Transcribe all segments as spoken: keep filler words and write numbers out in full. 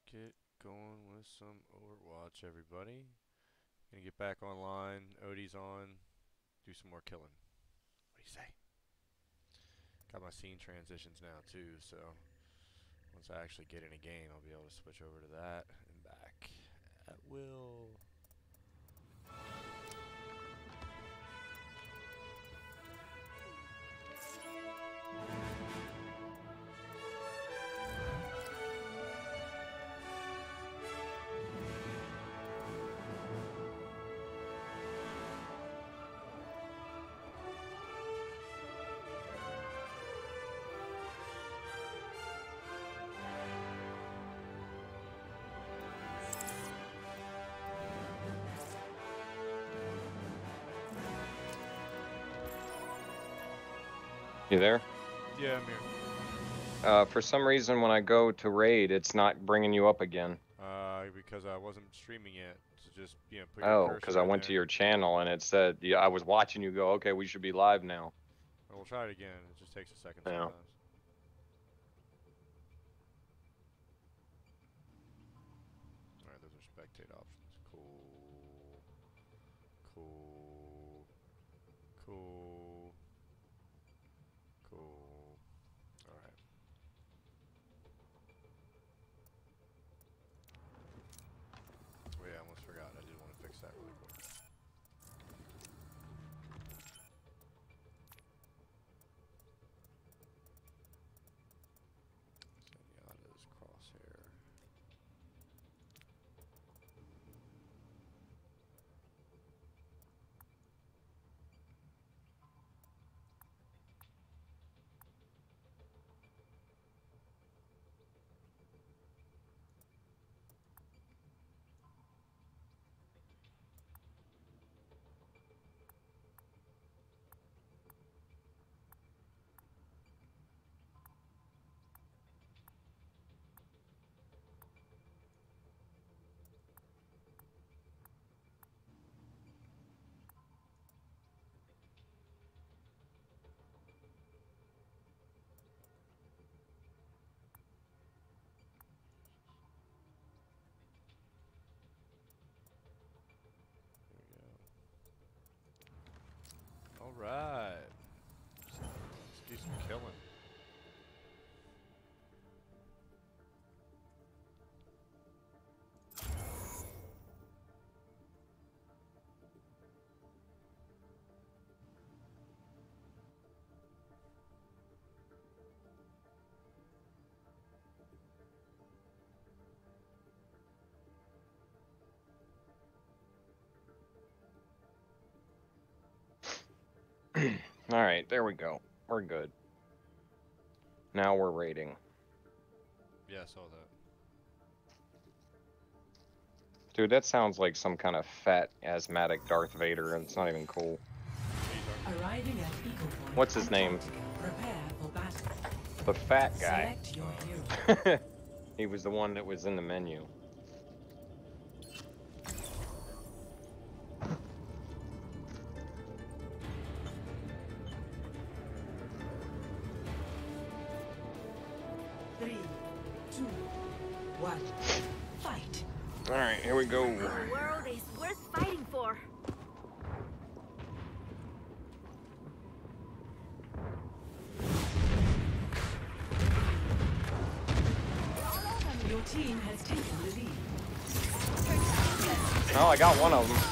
get going with some Overwatch, everybody. Gonna get back online. Odie's on. Do some more killing. What do you say? Got my scene transitions now too, so once I actually get in a game, I'll be able to switch over to that and back at will. You there? Yeah, I'm here. Uh, for some reason, when I go to raid, it's not bringing you up again. Uh, because I wasn't streaming yet, so just you know put your Oh, cursor because I in went there. to your channel and it said, yeah, I was watching you go, okay, we should be live now. Well, we'll try it again. It just takes a second Yeah. sometimes. Alright, those are spectate options. Cool. Cool. Cool. Cool. Alright. Oh yeah, I almost forgot. I did want to fix that really quick. Zenyatta's crosshair. Alright. Let's do some killing. Alright, there we go. We're good. Now we're raiding. Yeah, I saw that. Dude, that sounds like some kind of fat, asthmatic Darth Vader, and it's not even cool. Arriving at Eagle Point. What's his name? Prepare for battle. The fat guy. Select your hero. He was the one that was in the menu. Three, two, one. Fight. Alright, here we go. The world is worth fighting for. Your team has taken the lead. Oh, I got one of them.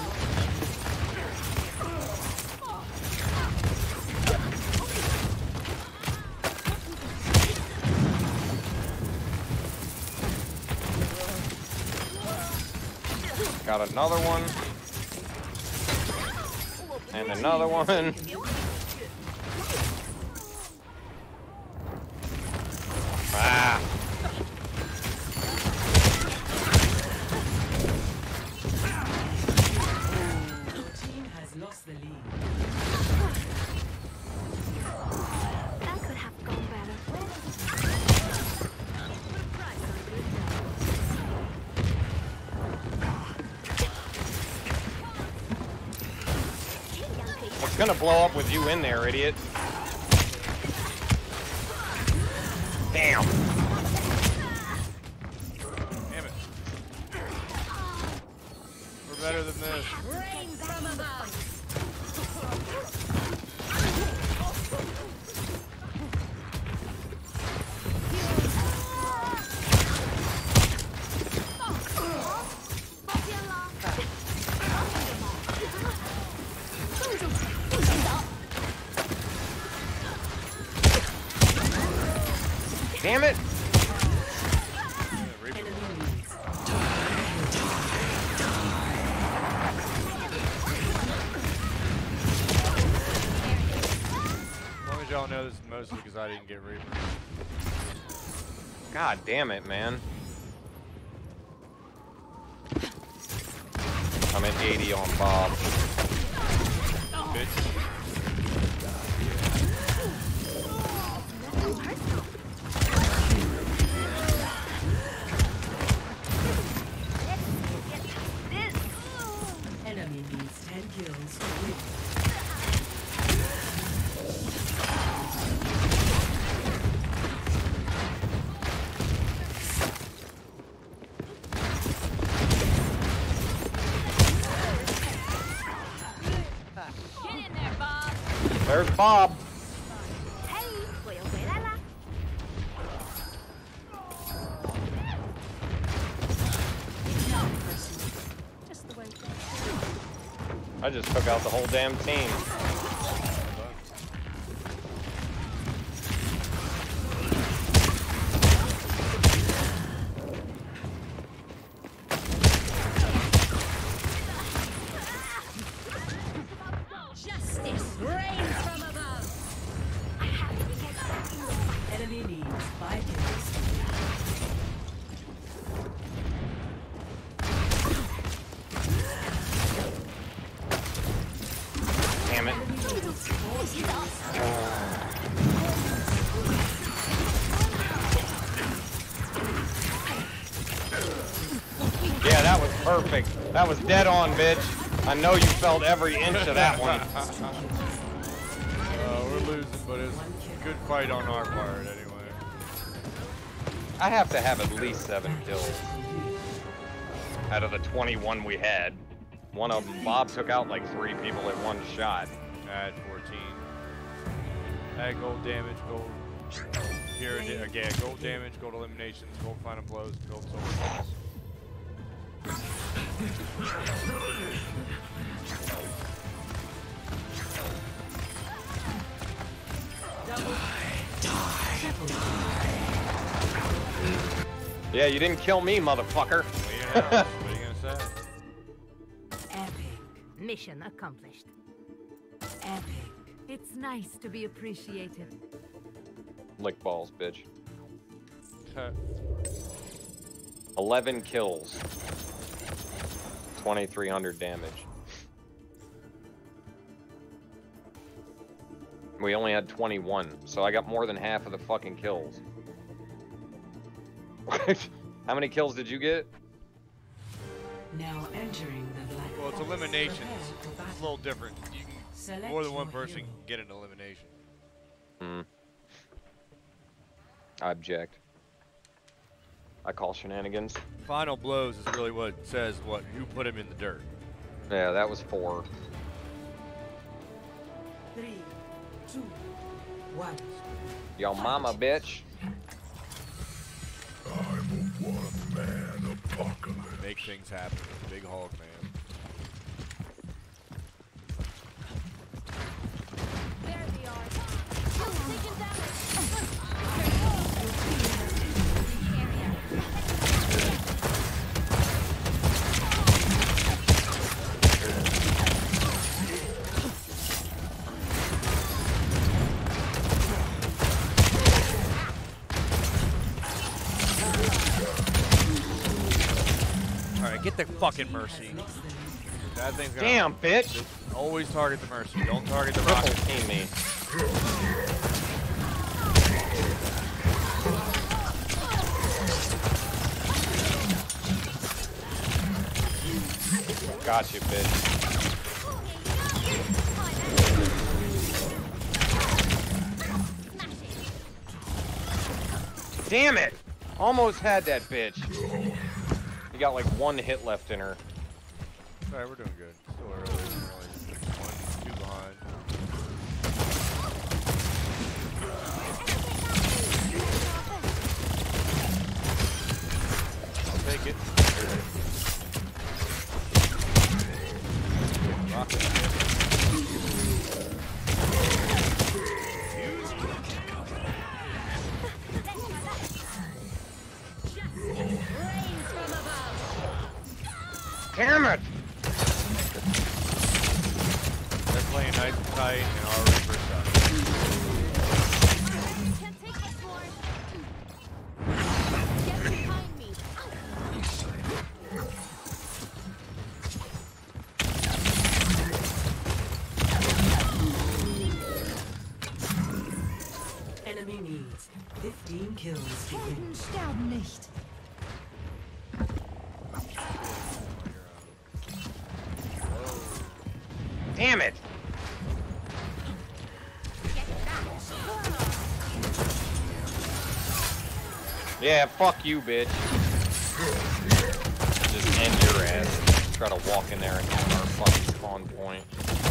Got another one. And another one. Ah. Your team has lost the lead. That could have gone better. It's gonna blow up with you in there, idiot. Damn. Damn it. We're better than this. Rain from above. Damn it! Yeah, Reaper. Enemy leads. As long as y'all know this is mostly because I didn't get Reaper. God damn it, man. I'm at eighty on Bob. Bitch. Enemy needs ten kills to win. There's Bob. 嘿，我又回来啦！ I just took out the whole damn team. Justice reigns from above. Enemy needs five kills to win. Damn it. Yeah, that was perfect. That was dead on, bitch. I know you felt every inch of that one. Uh, we're losing, but it's a good fight on our part anyway. I have to have at least seven kills out of the twenty-one we had. One of them, Bob took out like three people at one shot. Add fourteen. Add gold damage, gold. Here again, gold damage, gold eliminations, gold final blows, gold soul kills. Yeah, you didn't kill me, motherfucker. What are you gonna, what are you gonna say? Epic. Mission accomplished. Epic. It's nice to be appreciated. Lick balls, bitch. eleven kills. twenty-three hundred damage. We only had twenty-one, so I got more than half of the fucking kills. How many kills did you get? Now entering the black. Well, it's box. eliminations. Prepare for It's a battle. little different. You can, Select more than one your person hero. can get an elimination. Hmm. I object. I call shenanigans. Final blows is really what says what who put him in the dirt. Yeah, that was four. Three, two, one. Yo mama, bitch. Make things happen. Big hog man. There they are. Taking damage. Alright, get the fucking mercy. That thing's gonna Damn, bitch. always target the mercy. Don't target the Triple rocket. team me. Got you, bitch. Damn it! Almost had that bitch. You got like one hit left in her. Alright, we're doing good. Still early. We're only one, two behind. I'll take it. Rocket. Damn it! They're playing nice and tight, and our Reaper sucks. Can't take this more. Get behind me. Enemy needs fifteen kills to win. Helden sterben nicht. Damn it! Yeah, fuck you, bitch. Just end your ass. Try to walk in there and own our fucking spawn point.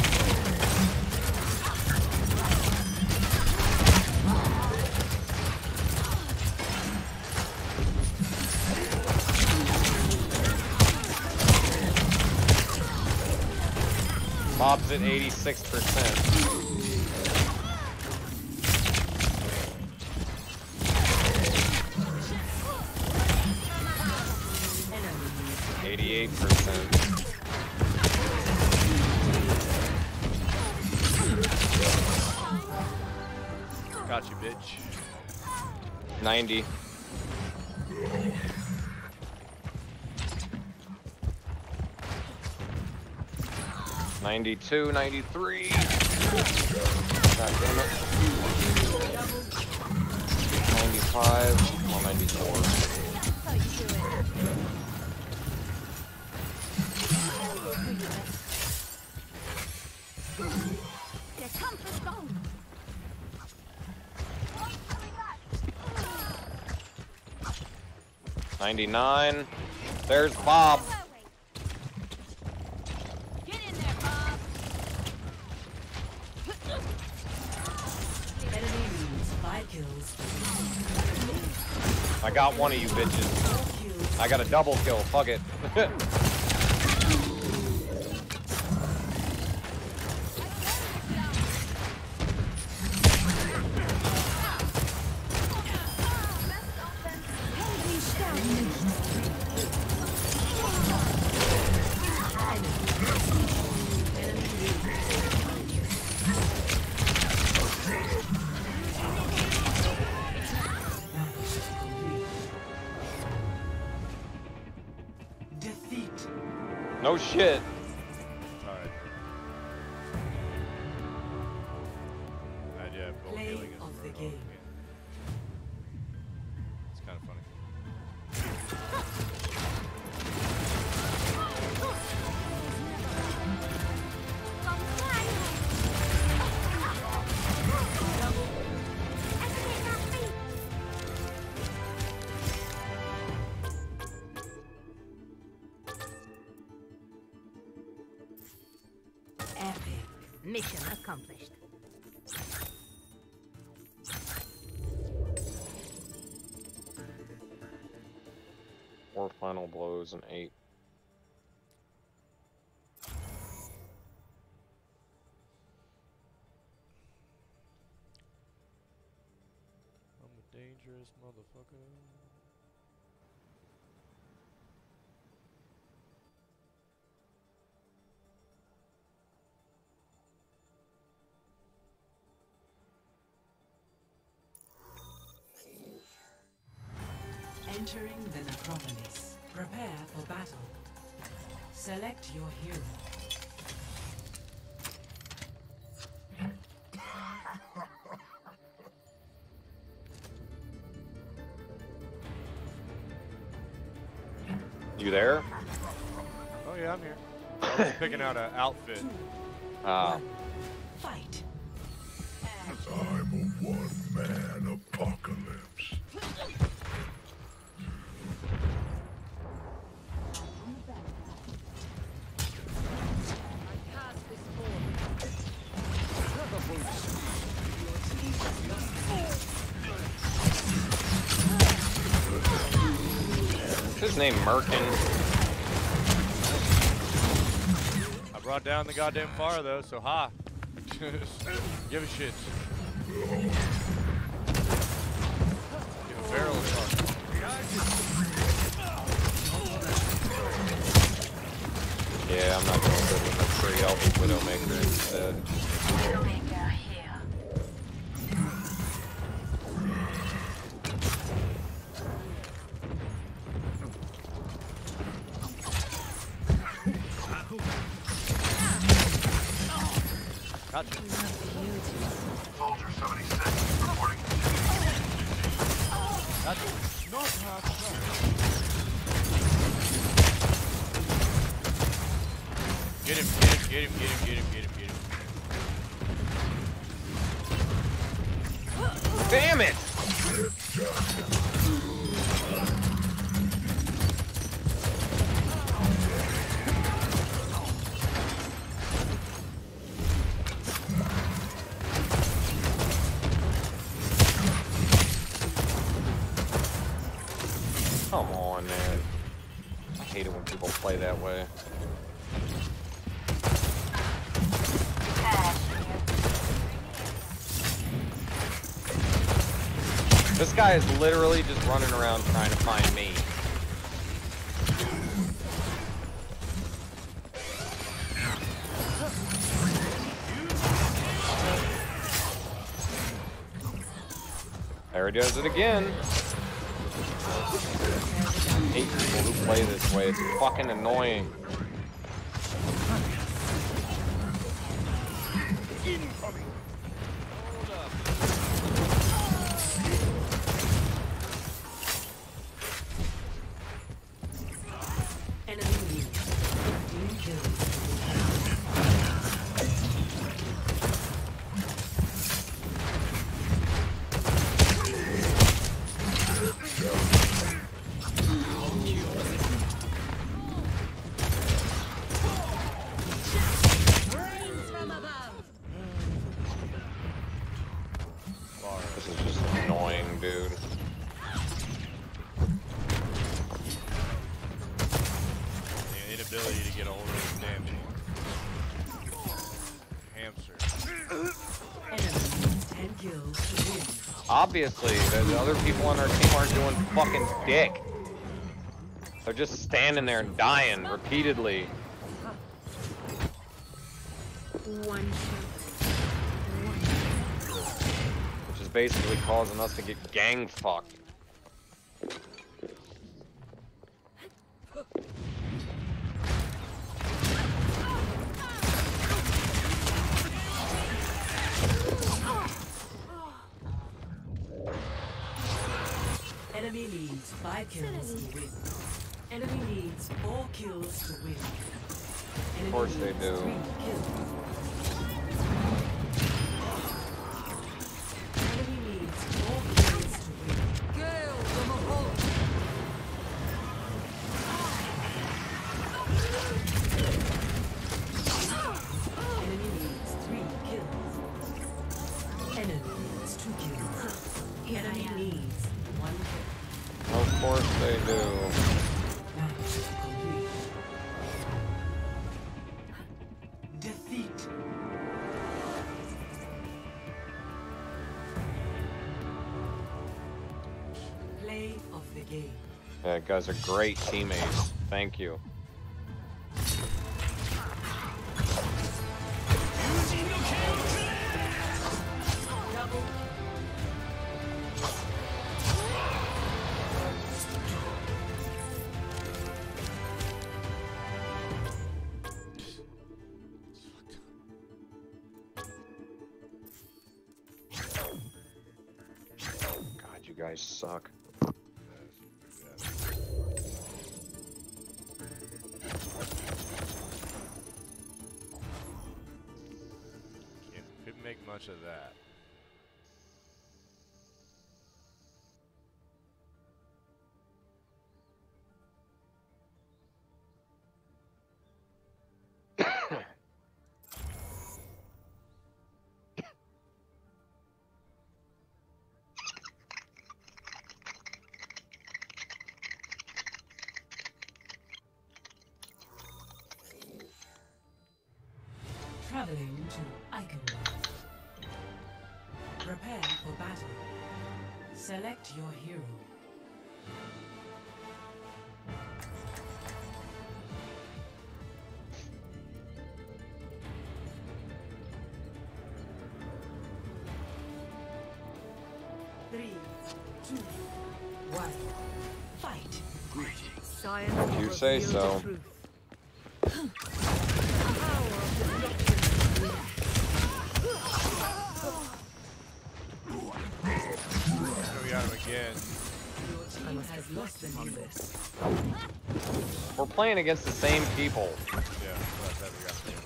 Bob's at eighty-six percent. eighty-eight percent. Got you, bitch. ninety. ninety-two, ninety-three. God damn it. ninety-five, well, ninety-four. Der Kampf ist down. ninety-nine. There's Bob. Get in there, Bob. Enemy needs five kills. I got one of you bitches. Four kills. I got a double kill. Fuck it. Helden sterben nicht. Defeat. No shit. Alright. Idea of gold Play healing is of the remote. game. It's kind of funny. Epic. Mission accomplished. Four final blows and eight. I'm a dangerous motherfucker. Entering the necropolis. Prepare for battle. Select your hero. You there? Oh yeah, I'm here. I was picking out an outfit. Uh, Fight. I'm a one-man apocalypse. his name? Merkin. I brought down the goddamn fire though, so ha. Give a shit. Give a barrel of fuck. Yeah, I'm not going to with a tree. I'll be Widowmaker instead. Widowmaker here. Gotcha. Soldier seventy-six reporting. Gotcha. Not half Get him, get him, get him, get him, get him, get him, get him. Damn it! Come on, man. I hate it when people play that way. This guy is literally just running around trying to find me. There he does it again. I hate people who play this way. It's fucking annoying. Incoming. Hold up. Enemy lead. fifteen kills. This is just annoying, dude. The inability to get a hold of this damn hamster. Enemy ten kills to win. Obviously, the, the other people on our team aren't doing fucking dick. They're just standing there and dying repeatedly. One shot. Which is basically causing us to get gang fucked. Enemy leads five kills to win. Enemy leads four kills to win. Enemy Of course they leads do. three kills. Enemy leads four kills to win. Gale from a hole. Enemy leads three kills. Enemy leads two kills. Enemy leads one kill. Of course they do. Match complete. Defeat. Play of the game. Yeah, you guys are great teammates. Thank you. Double. God, you guys suck. Can't, couldn't make much of that. Traveling to Eichenwald. Prepare for battle. Select your hero. Three, two, one, fight. Science You will say reveal so. the truth. Power of destruction. Oh, we got him again. Your team has lost the on this. We're playing against the same people. Yeah, that's that we got him.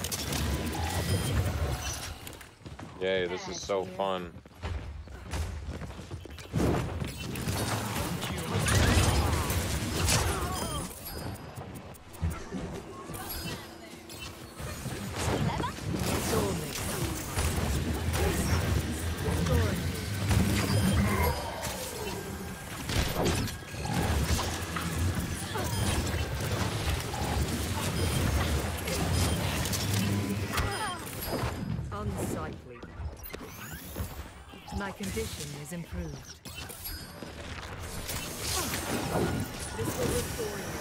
Yay, this is so fun. Unsightly. My condition is improved. This will restore you.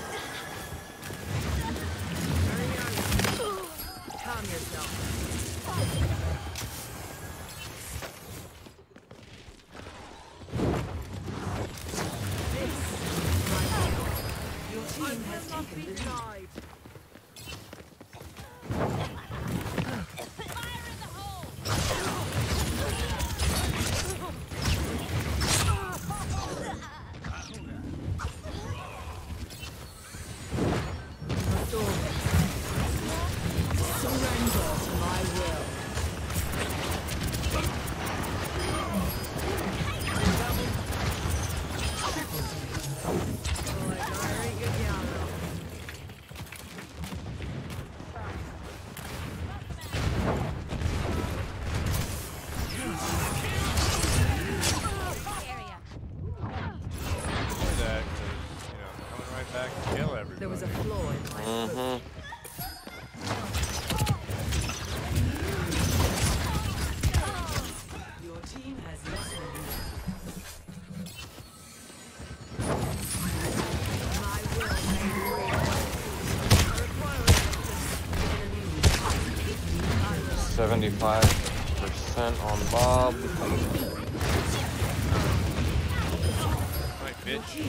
Hurry on. Calm yourself. Your team has taken the lead. Denied. Surrender to my will. Play that, 'cause, you know, I'm coming right back to kill everybody. There was a flaw in my approach. Mm-hmm. Your team has lost the lead. My will may break. I require assistance. seventy-five percent on Bob. Right, bitch.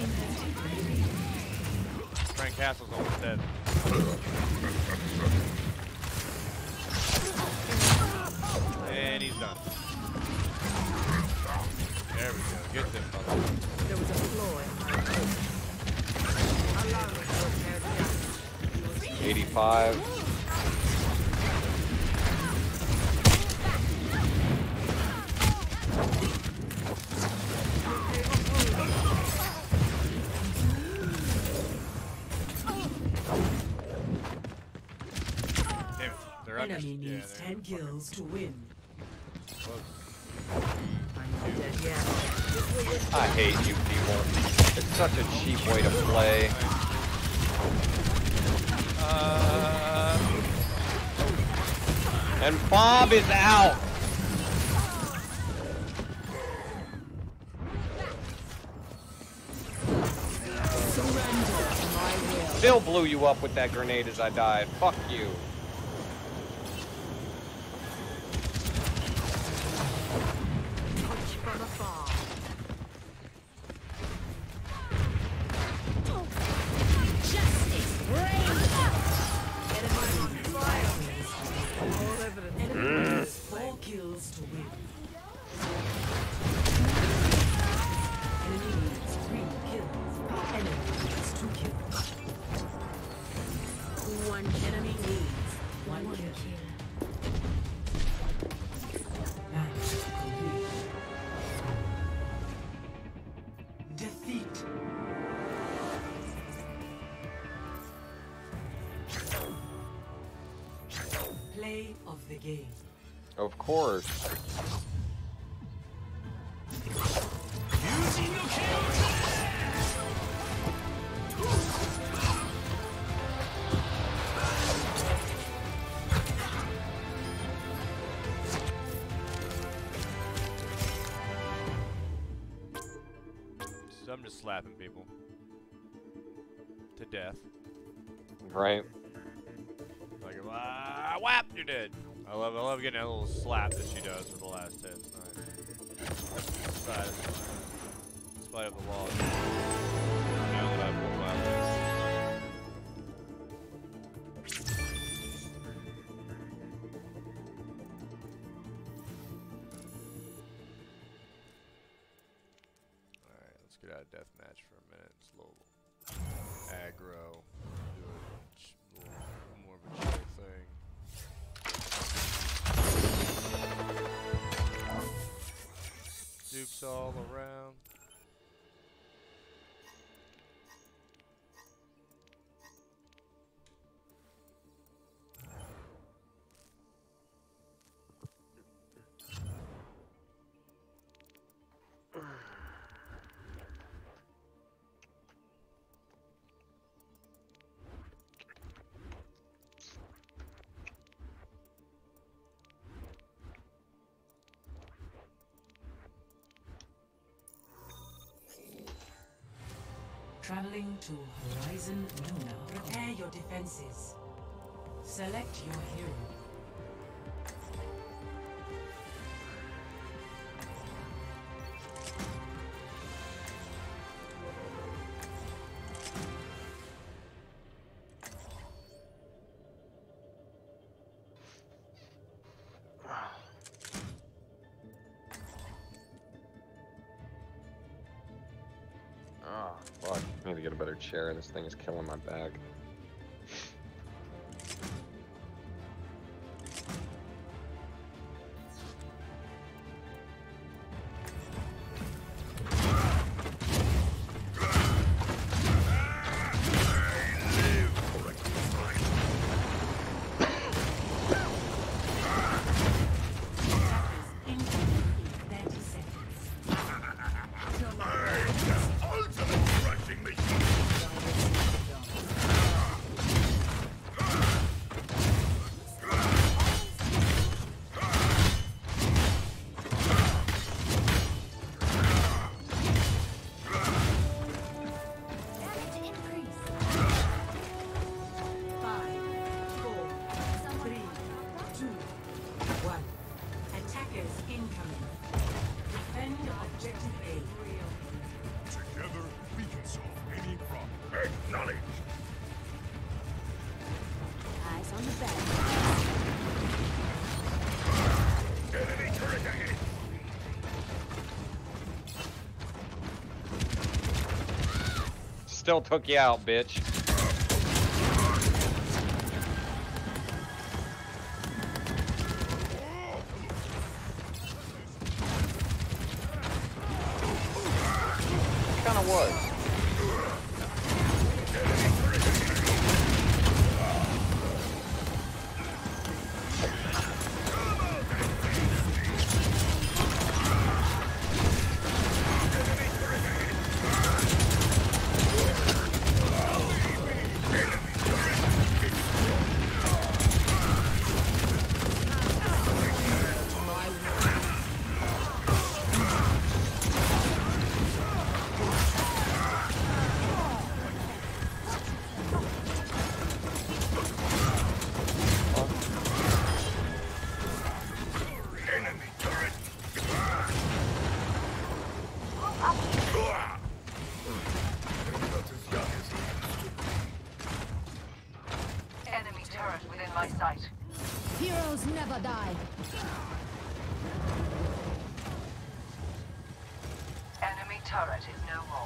Frank Castle's almost dead. And he's done. There we go. Get them, motherfucker. There was a flaw in my approach. Allow me to repair the damage. eighty-five. Damn it. They're under. Enemy Yeah, needs they're ten kills to win. close. I'm not dead yet. I hate you people. It's such a cheap way to play. Uh, And Bob is out. Still blew you up with that grenade as I died. Fuck you. Touch from afar. Enemy on fire. All evidence. Enemy needs four kills to win. Enemy needs three kills. Enemy needs two kills. One Enemy needs one kill. Match complete. Defeat. Play of the game. Of course. I'm just slapping people to death. Right. Like, ah, whap, you're dead. I love, I love getting that little slap that she does with the last hit. It's nice. Side of the, spite of the wall. Now that I pull my Alright, let's get out of deathmatch for a minute. It's a little aggro. Do a ch little more of a chill thing. Dupes all around. Traveling to Horizon Luna. Prepare your defenses. Select your hero. Oh, fuck. I need to get a better chair. This thing is killing my back. Still took you out, bitch. Kinda was. Enemy turret within my sight. Heroes never die. Enemy turret is no more.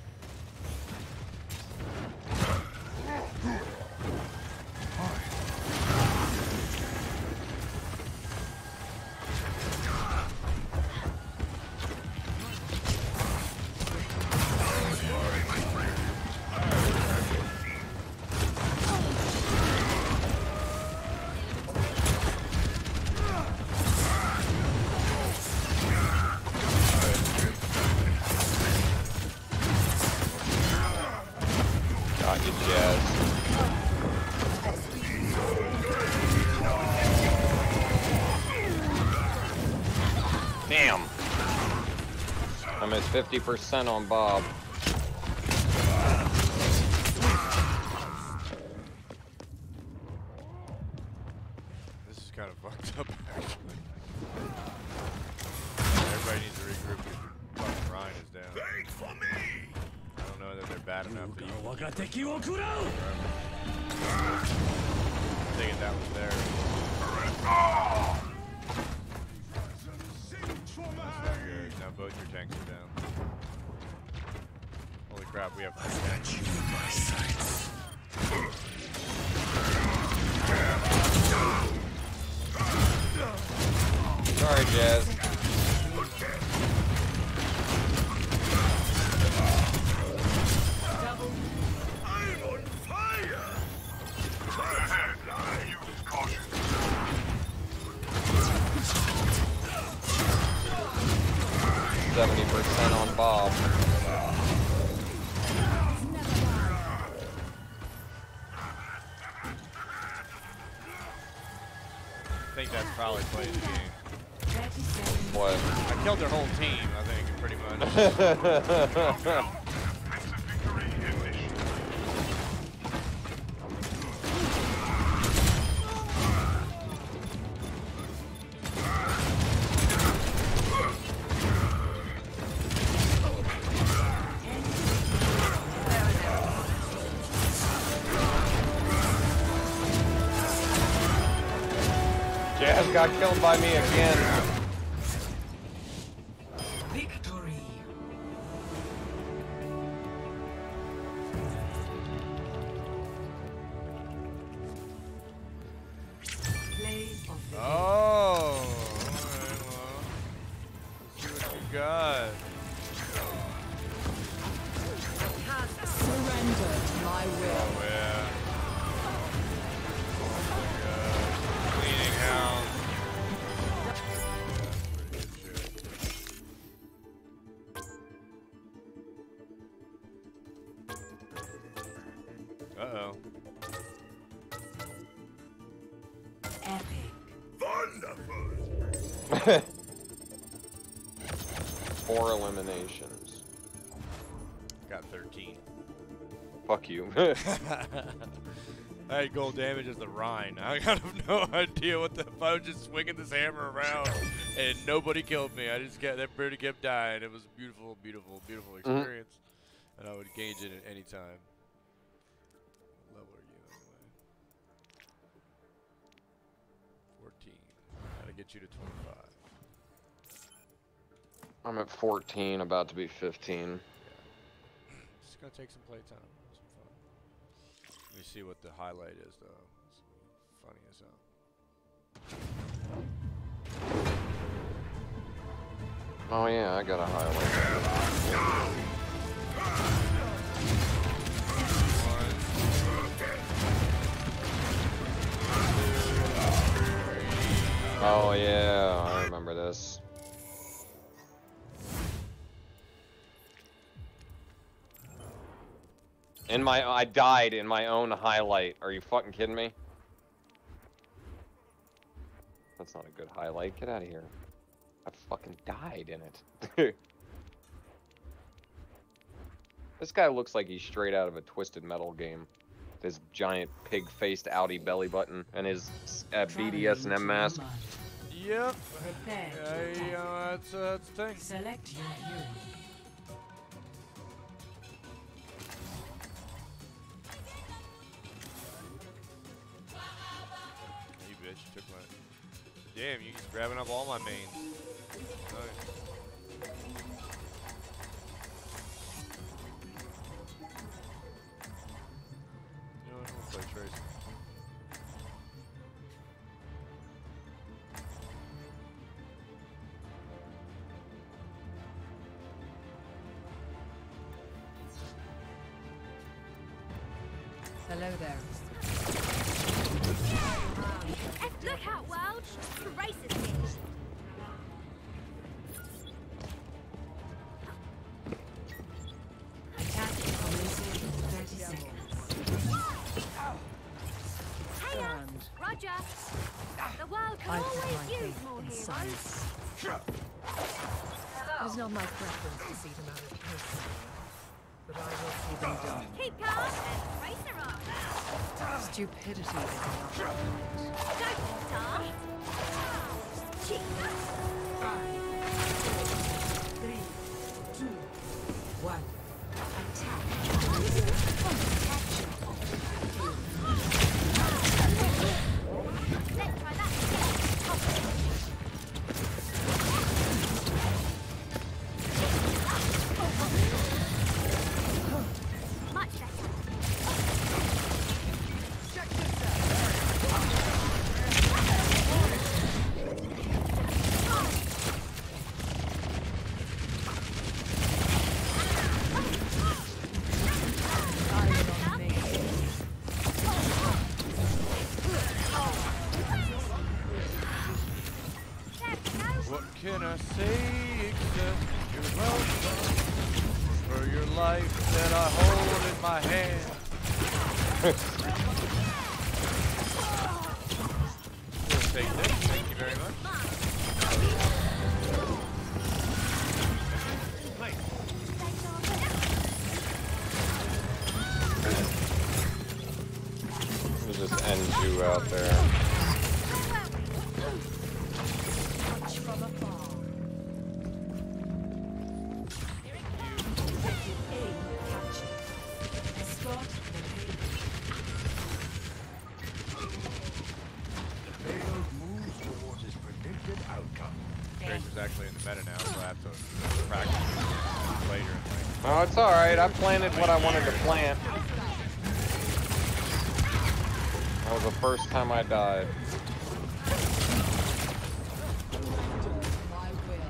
Got you, Jazz. Damn. I'm at fifty percent on Bob. Wait for me! I don't know that they're bad enough that you can keep them forever. I think that was there. Good. Now both your tanks are down. Holy crap, we have four tanks. You in my sights. Sorry, Jazz. I'm on fire! Ahead, I use caution. seventy percent on Bob. I think that's probably playing the game. What? I killed their whole team, I think, pretty much. Defensive victory initiated. Jazz got killed by me again. Victory. Play of the Oh, alright, well. Let's see what you got. Surrender to my will. Oh, yeah. Oh, my God. Cleaning house. That's pretty good shit. Uh-oh. epic. Wonderful! Four eliminations. Got thirteen. Fuck you. I had gold damage as the Rhine. I got no idea what the if I was just swinging this hammer around and nobody killed me. I just kept that bird kept dying. It was a beautiful, beautiful, beautiful experience. Mm-hmm. And I would engage it at any time. What level are you anyway? fourteen. Gotta get you to twenty-five. I'm at fourteen, about to be fifteen. Just gonna take some playtime. Some fun. Let me see what the highlight is, though. It's funny as hell. Oh yeah, I got a highlight. Oh yeah, I remember this. In my, I died in my own highlight. Are you fucking kidding me? That's not a good highlight. Get out of here. I fucking died in it. This guy looks like he's straight out of a Twisted Metal game. This giant pig-faced Audi belly button and his uh, B D S and M mask. Yep. Prepare to Yeah, attack. you know, that's, uh, that's the thing. Select your hero. You bitch, you took my... Damn, you just grabbing up all my mains. Nice. You know what, we'll play Tracer. Hello there. Look out, world! The race is finished. Attack commencing in thirty seconds. Hey, uh, Roger. The world can I put my always use faith more in heroes. science. It is not my preference to see them out of case, but I will see them done. Keep calm and race her up. Stupidity is not Don't start. Cheek. Five, three, two, say except you're welcome for your life that I hold in my hand. We'll take this. Thank you very much. We'll just end you out there. Watch from afar. A captured. Escort the Payload moves towards its predicted outcome. Tracer's actually in the meta now, so I have to practice later in life. Oh, it's alright. I planted what I wanted to plant. That was the first time I died. My will.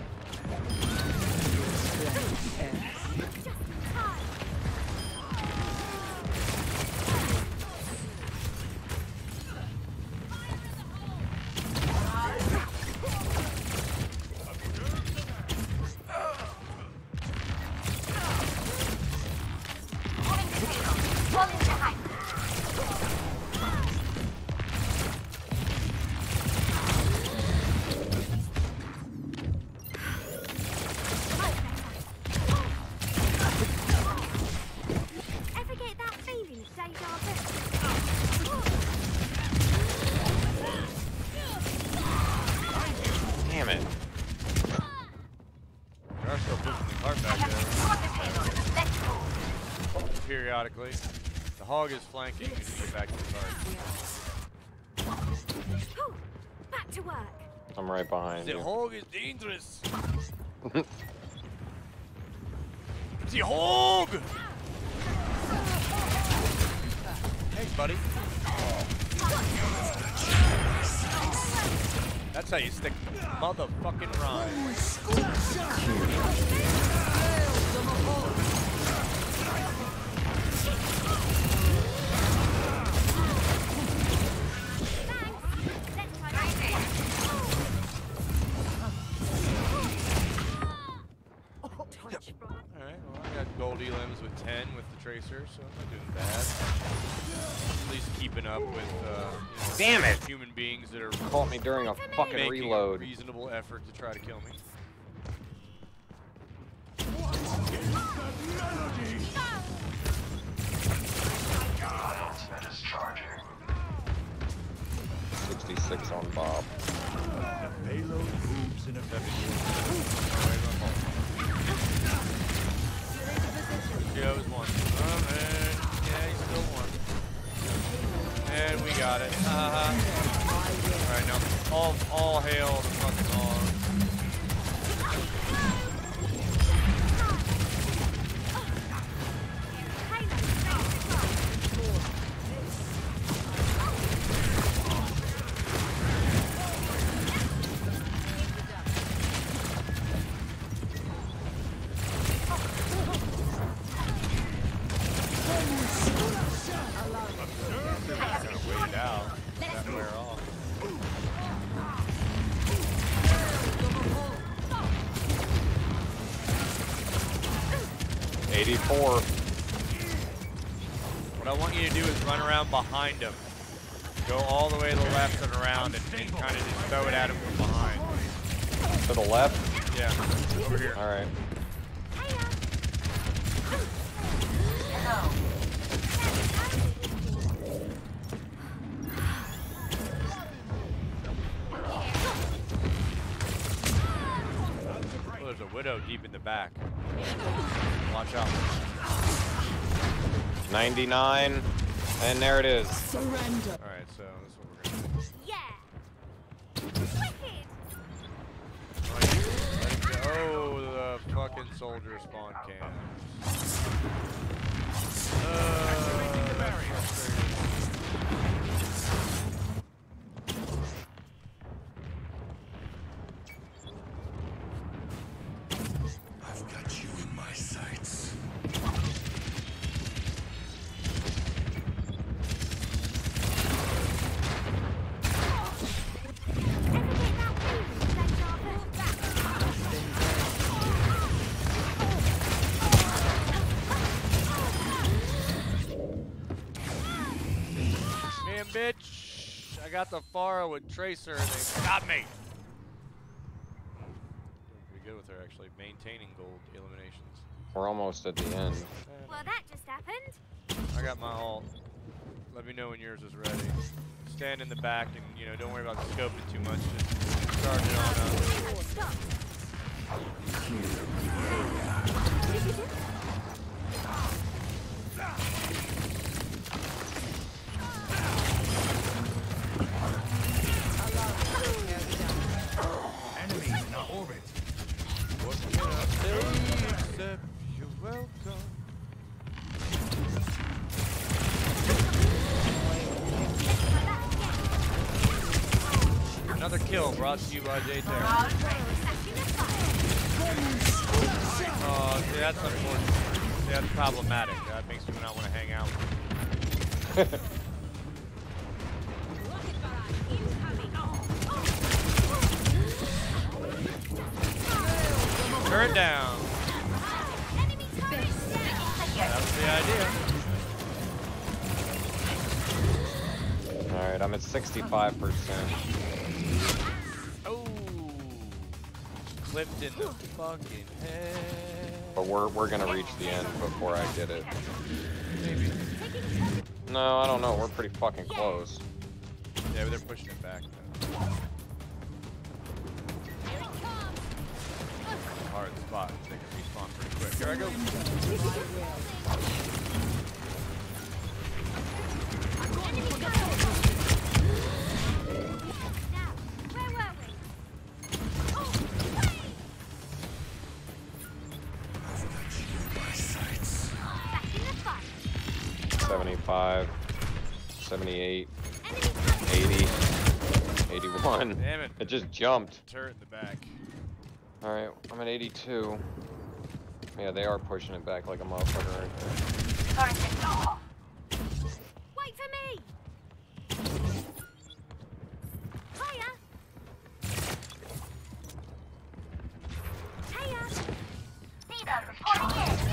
Ever get that feeling of deja vu? Damn it. They are still pushing the cart back there. Periodically. The hog is flanking. We need to get back to the cart. Whew, back to work. I'm right behind The you. hog is dangerous. The hog! Hey, buddy. That's how you stick motherfucking rhyme. Alright, well, I got gold elims with ten with the tracer, so I'm not doing bad. At least keeping up with, uh, you know, Damn it! human beings that are Caught me during a fucking making reload. a reasonable effort to try to kill me. sixty-six on Bob. The payload moves in a Yeah, it was one. Oh man, yeah, he still won. And we got it. Uh-huh. Alright, now all all hail the fucking hog. Wait it out. That wear off. eighty-four. What I want you to do is run around behind him. Go all the way to the left and around and, and kind of just throw it at him from behind. To the left? Yeah, over here. Alright. Oh, there's a widow deep in the back. Watch out. ninety-nine. And there it is. Surrender. Alright, so this is what we're gonna do. Yeah. Wicked. Oh, the fucking soldier spawn camp. Uh, I've got you in my sights. Ever get that feeling of deja vu? I got the Pharah with Tracer and they got me. Doing pretty good with her actually, maintaining gold eliminations. We're almost at the end. Well, that just happened. I got my ult. Let me know when yours is ready. Stand in the back and, you know, don't worry about scoping too much. Just start it on up. Stop. Enemy in the orbit. What can I say except you're welcome? Another kill brought to you by J Terra. Oh, see, that's unfortunate. See, that's problematic. That makes me not want to hang out with you. Turn down. That was the idea. Alright, I'm at sixty-five percent. Oh, clipped in the fucking head. But we're we're gonna reach the end before I get it. Maybe. No, I don't know. We're pretty fucking close. Yeah, but they're pushing it back though. Hard spot. They can respawn pretty quick. Here I go. Where were we? Back in the fight. seventy-five, seventy-eight, eighty, eighty-one. Damn it. It just jumped. Turret in the back. Alright, I'm at eighty-two. Yeah, they are pushing it back like a motherfucker right there. Turret is off. Wait for me. Hiya. Hiya. Speeder reporting in.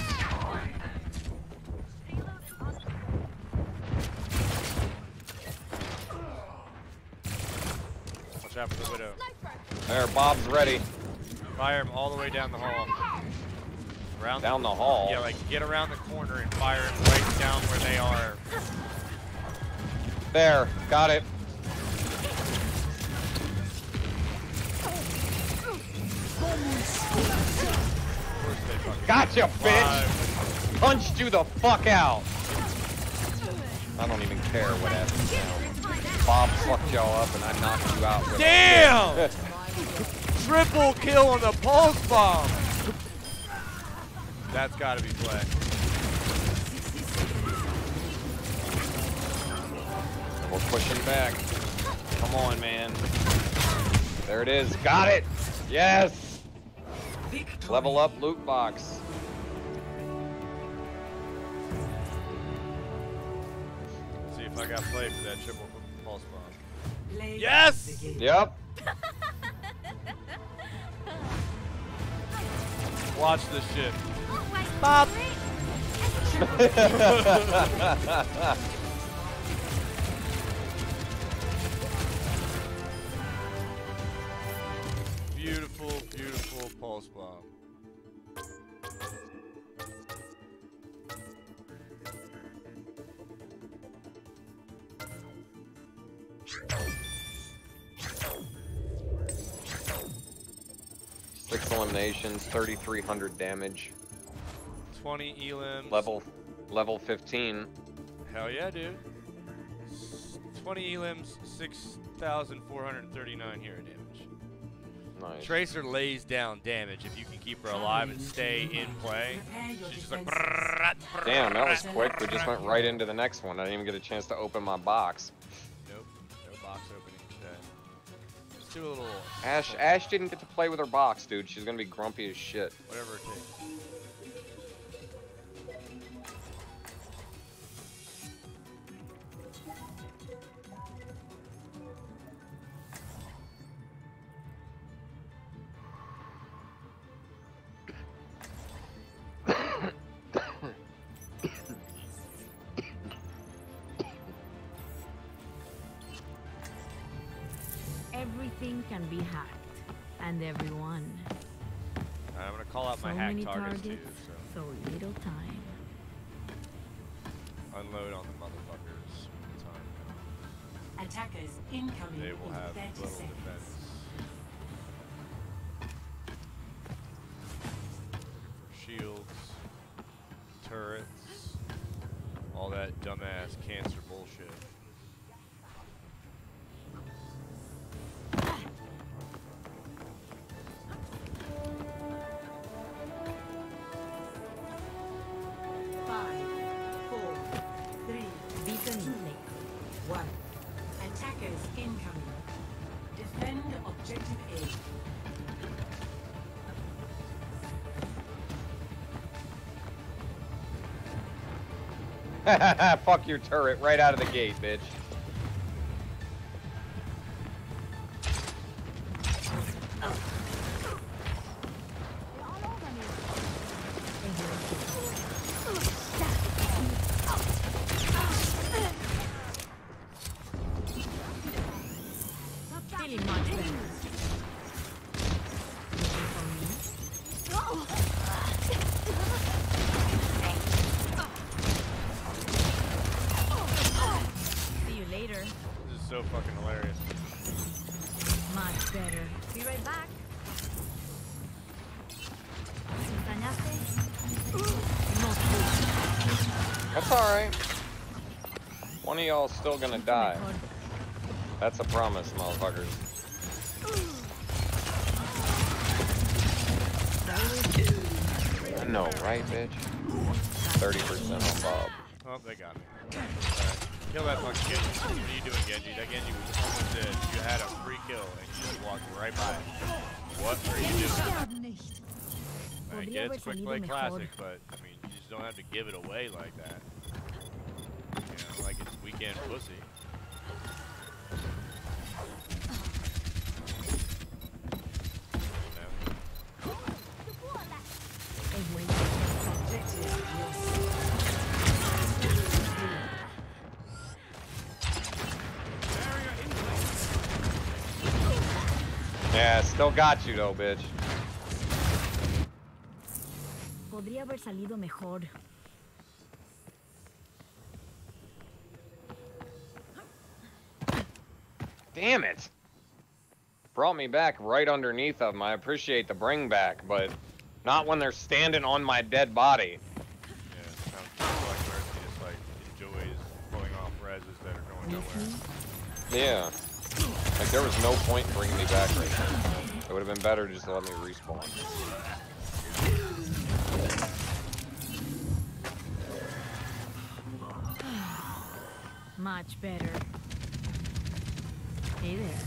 Watch out for the Widow. There, Bob's ready. Fire him all the way down the hall. Around Down the hall. Yeah, like get around the corner and fire him right down where they are. There, got it. Of course they fucking Gotcha, bitch! Five. Punched you the fuck out! I don't even care what happens now. Bob fucked y'all up and I knocked you out. with a Damn! kick. Triple kill on the pulse bomb! That's gotta be play. We're pushing back. Come on, man. There it is. Got it! Yes! Victory. Level up loot box. See if I got play for that triple pulse bomb. Play Yes! of the game. Yep. Watch this shit. Bob. Beautiful, beautiful pulse bomb. Six eliminations, thirty-three hundred damage. twenty elims. Level, level fifteen. Hell yeah, dude. S- twenty elims, six thousand four hundred thirty-nine hero damage. Nice. Tracer lays down damage if you can keep her alive and stay in play. She's just like. Damn, that was quick. We just went right into the next one. I didn't even get a chance to open my box. Nope, no box opening today. Let's do a little. Ash, Ash didn't get to play with her box, dude. She's gonna be grumpy as shit. Whatever it takes. Everything can be hacked. And everyone. Alright, I'm gonna call out So my hack many targets, targets, too. So so little time. unload on the motherfuckers. Time. Attackers incoming They will in have thirty little seconds. defense. Shields, turrets, all that dumbass cancer bullshit. Five, four, three, Beacon two, intake. one. Attackers incoming. Defend objective A. Fuck your turret right out of the gate, bitch. Feeling much better. Looking for me? See you later. This is so fucking hilarious. Much better. Be right back. That's alright. One of y'all still gonna die. That's a promise, motherfuckers. I know, right, bitch? thirty percent on Bob. Oh, they got me. Alright. Kill that fucking Genji. What are you doing, Genji? That Genji was almost dead. You had a free kill and you just walked right by it. What are you doing? I get it's quick play classic, but I mean, you just don't have to give it away like that. You know, like it's weekend pussy. Yeah, still got you though, bitch. Podría haber salido mejor. Damn it. Brought me back right underneath of them. I appreciate the bring back, but not when they're standing on my dead body. Yeah, sounds like Mercy just like enjoys pulling off reses that are going nowhere. Yeah. Like there was no point in bringing me back right now. It would have been better just to let me respawn. Much better. Hey there.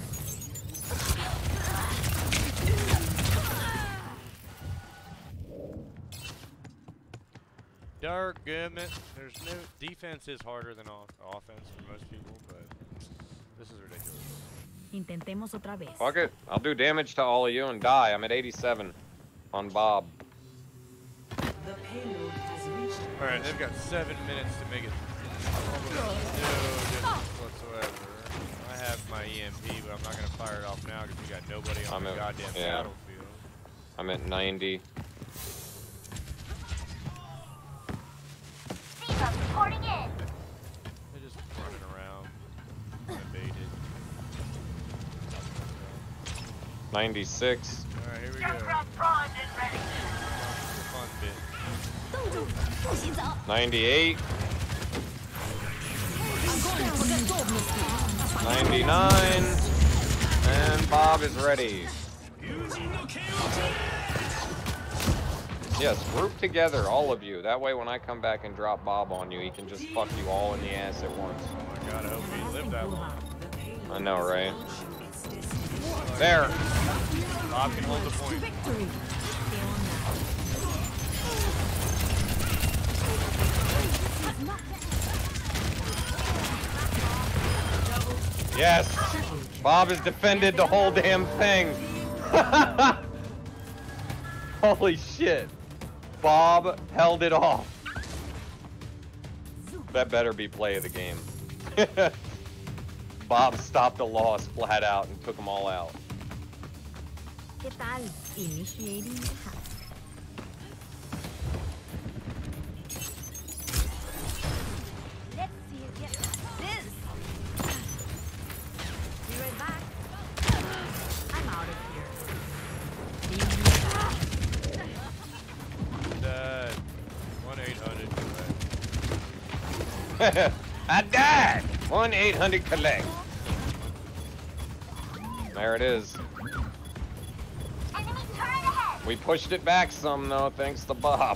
Dark gummit. There's no defense is harder than off offense for most people, but this is ridiculous. Intentemos otra vez. Fuck it. I'll do damage to all of you and die. I'm at eighty-seven on Bob. The payload has reached. Alright, they've got seven minutes to make it. No difference whatsoever. I have my E M P, but I'm not gonna fire it off now because we got nobody on I'm the at- goddamn yeah. battlefield. I'm at ninety. Diva reporting in. They're just running around, unabated. ninety-six. Alright, here we go. Aircraft primed and ready. The fun bit. ninety-eight. ninety-nine. And Bob is ready. Yes, group together, all of you. That way when I come back and drop Bob on you, he can just fuck you all in the ass at once. Oh my god, I hope we live that long. I know, right? There. Bob can hold the point. Victory. ¿Qué onda? Yes! Bob has defended the whole damn thing. Holy shit. Bob held it off. That better be play of the game. Bob stopped the loss flat out and took them all out. ¿Qué tal? Initiating task. Let's see you get this. Be right back. I'm out of here. Dead. one eight hundred I died! one eight hundred collect. There it is. Enemy turret ahead. We pushed it back some though, thanks to Bob.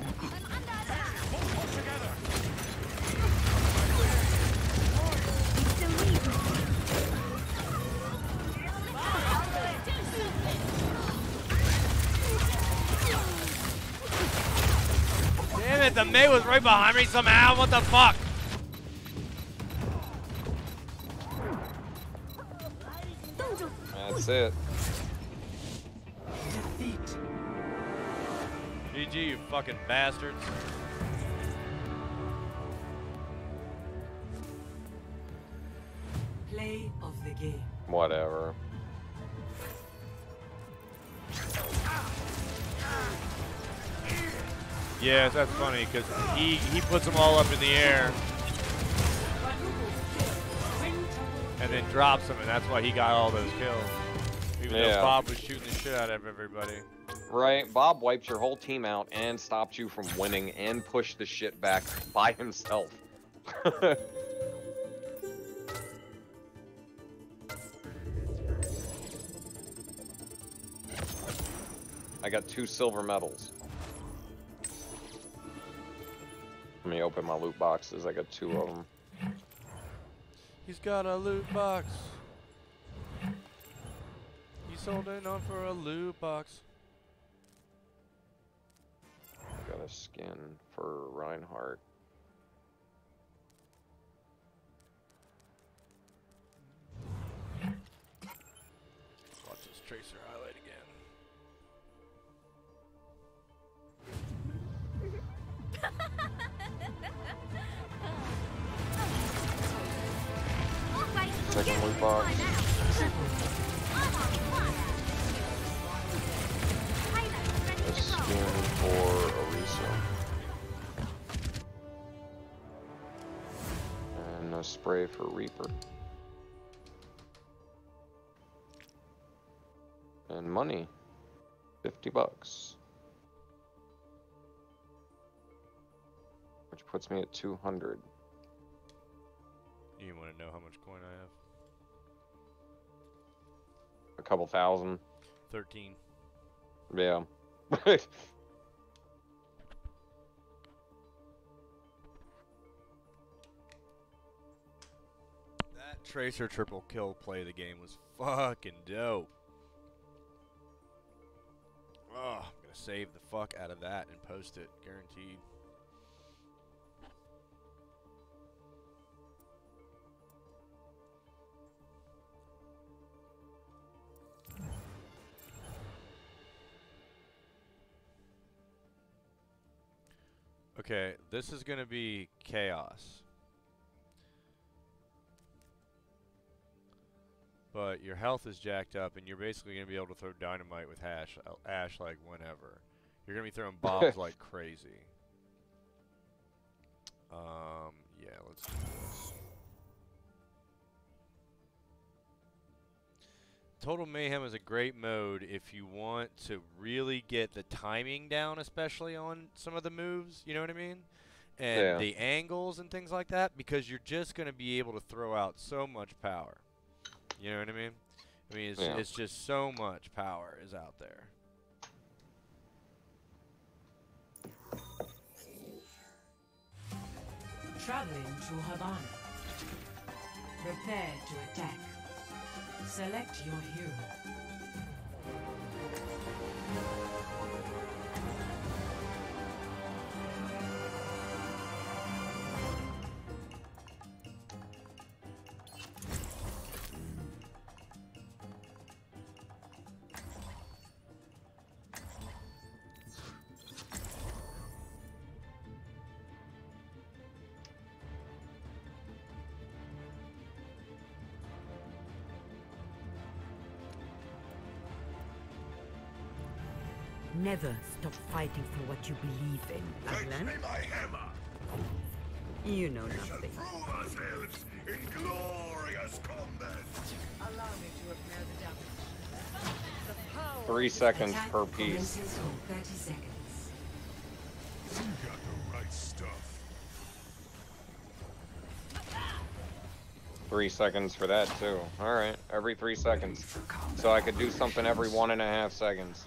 Damn it, the mate was right behind me somehow. What the fuck? That's it. G G, you fucking bastards. Play of the game. Whatever. Yeah, that's funny because he he puts them all up in the air and then drops them, and that's why he got all those kills. Even Yeah. though Bob was shooting the shit out of everybody. Right, Bob wiped your whole team out and stopped you from winning and pushed the shit back by himself. I got two silver medals. Let me open my loot boxes. I got two of them. He's got a loot box. He sold it on for a loot box. Got a skin for Reinhardt. Watch this Tracer highlight again. Second loot box. A skin for Orisa. And a spray for Reaper. And money. fifty bucks. Which puts me at two hundred. You want to know how much coin I have? A couple thousand. Thirteen. Yeah. That Tracer triple kill play of the game was fucking dope. Oh, I'm gonna save the fuck out of that and post it, guaranteed. Okay, this is gonna be chaos. But your health is jacked up, and you're basically gonna be able to throw dynamite with Ash, uh, Ash like whenever. You're gonna be throwing bombs like crazy. Um, yeah, let's do this. Total Mayhem is a great mode if you want to really get the timing down, especially on some of the moves, you know what I mean? And Yeah. the angles and things like that, because you're just going to be able to throw out so much power. You know what I mean? I mean, it's, Yeah. it's just so much power is out there. Traveling to Havana. Prepare to attack. Select your hero. Never stop fighting for what you believe in, Aglan. my hammer. You know nothing. Prove ourselves in glorious combat. Allow me to repair the damage. The power. Three seconds Attack per piece. commences in thirty seconds. You got the right stuff. Three seconds for that too. All right, every three seconds. So I could do something every one and a half seconds.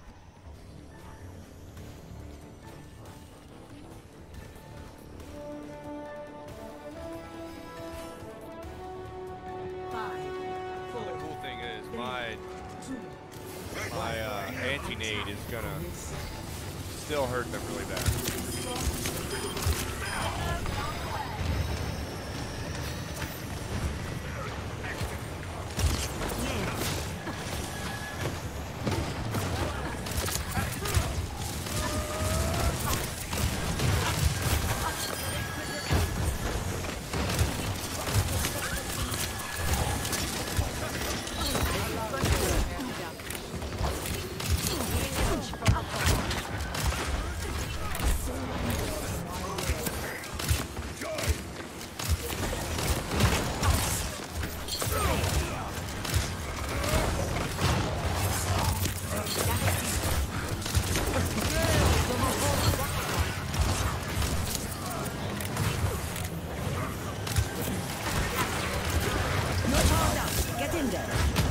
Five, The four, cool thing is my two, my uh, anti-nade is gonna still hurt them really bad. Get in there.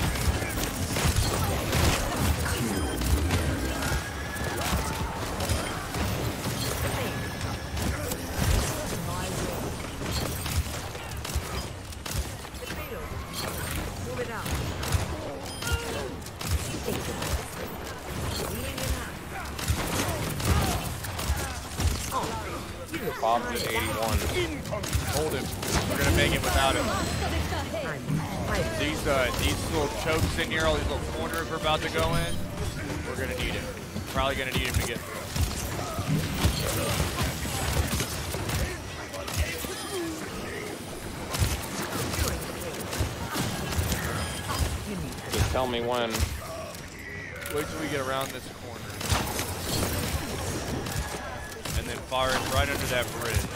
Move it out. Bob's at eighty-one. Hold him. We're gonna make it without him. I'm fighting. These uh, these little chokes in here, all these little corners we're about to go in, we're gonna need him. Probably gonna need him to get through. Just tell me when. Wait till we get around this corner. And then fire it right under that bridge.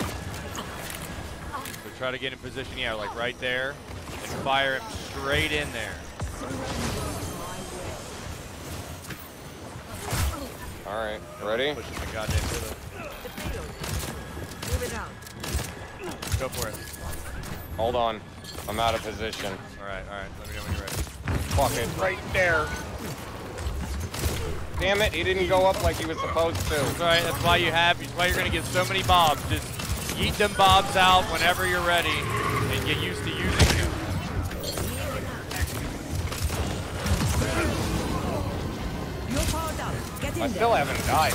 So try to get in position, yeah, like right there. And fire him straight in there. Alright, ready? Pushing the goddamn pillar. Move it out. Go for it. Hold on. I'm out of position. Alright, alright. Let me know when you're ready. Fuck it, right there. Damn it, he didn't go up like he was supposed to. That's alright, that's why you have, that's why you're gonna get so many bobs. Just yeet them bobs out whenever you're ready and get used to using them. You're powered up. Get in I there. still haven't died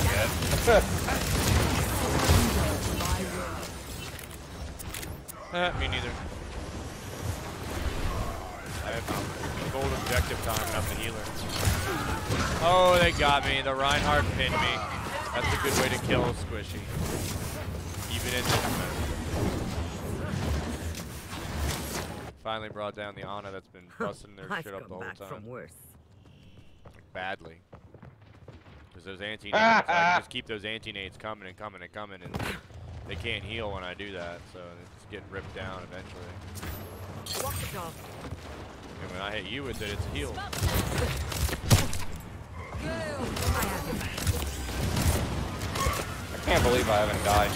yet. Eh, me neither. I have gold objective time and I'm the healer. Oh, they got me. The Reinhardt pinned me. That's a good way to kill a squishy. Even in this mess. Finally brought down the Ana that's been busting their I've shit up the come whole back time. from worse. Like, badly. Because those anti-nades, I can just keep those anti-nades coming and coming and coming, and they can't heal when I do that, so it's getting ripped down eventually. Walk it off. And when I hit you with it, it's a heal. I can't believe I haven't died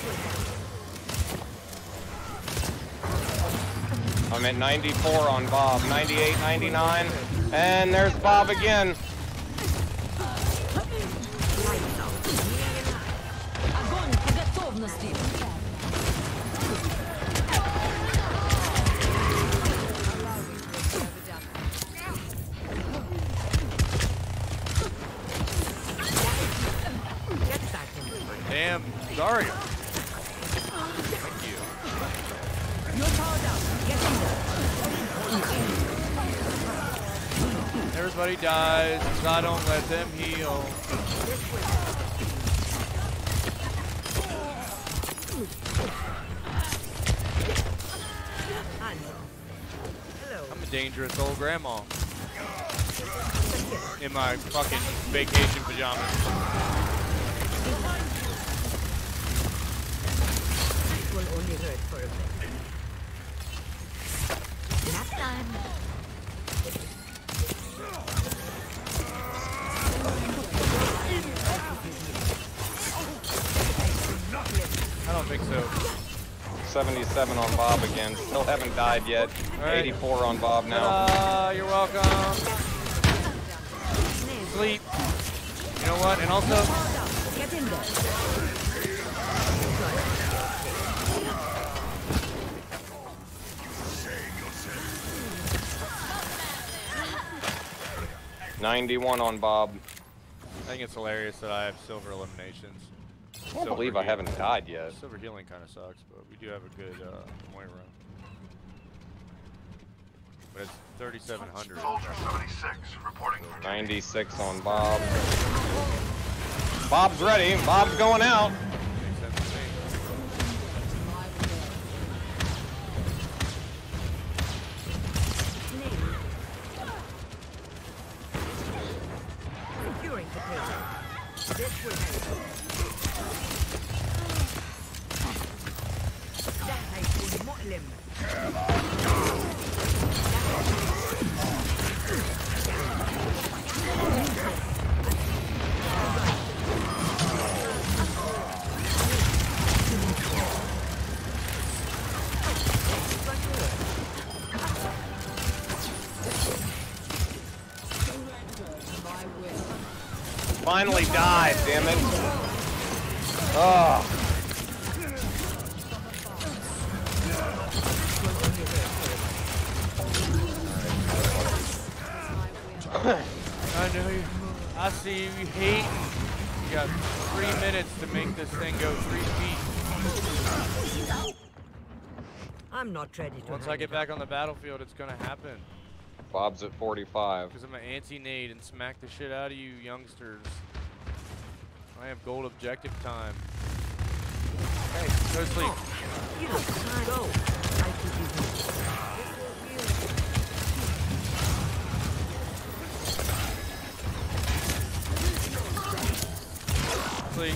yet. I'm at ninety-four on Bob, ninety-eight, ninety-nine, and there's Bob again. Огонь по готовности. Damn, Zarya. Thank you. You're powered up. Get in there. Everybody dies, so I don't let them heal. Hello. I'm a dangerous old grandma. Here. in my fucking vacation pajamas. It will only hurt for a bit. Nap time. I don't think so. seventy-seven on Bob again. Still haven't died yet. Right. eighty-four on Bob now. Uh, you're welcome. Sleep. You know what? And also, Get in there. ninety-one on Bob. I think it's hilarious that I have silver eliminations. I can't believe I haven't died yet. Silver healing kind of sucks, but we do have a good uh, point run. But it's thirty-seven hundred. ninety-six on Bob. Bob's ready. Bob's going out. Makes sense to me. Securing potato. This will help. ده هيكون مؤلم. Finally died, damn it. Oh. I know you. I see you hating. You got three minutes to make this thing go three feet. I'm not ready to Once I hang get it back on the battlefield, it's gonna happen. Bob's at forty-five. Because I'm gonna anti-nade and smack the shit out of you youngsters. I have gold objective time. Hey, go to sleep. up. You know, go. I could use more. Sleep.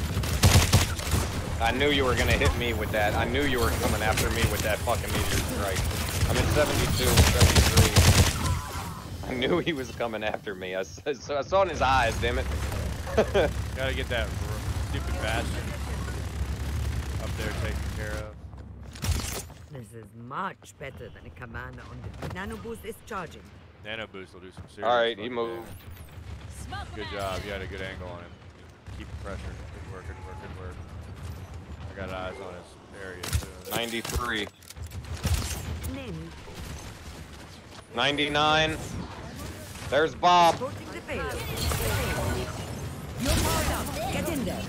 I knew you were gonna hit me with that. I knew you were coming after me with that fucking meteor strike. I'm at seventy-two, seventy-three. I knew he was coming after me. I, s- I saw it in his eyes, damn it. Gotta get that r- stupid bastion up there taken care of. This is much better than a commander on the nano boost is charging. Nano boost will do some serious. Alright, he fucking moved. damage. Good job. You had a good angle on him. Keep the pressure. Good work, good work, good work. I got eyes on his area too. ninety-three. Name ninety-nine. There's Bob. supporting the payload. You're powered up. Get in there.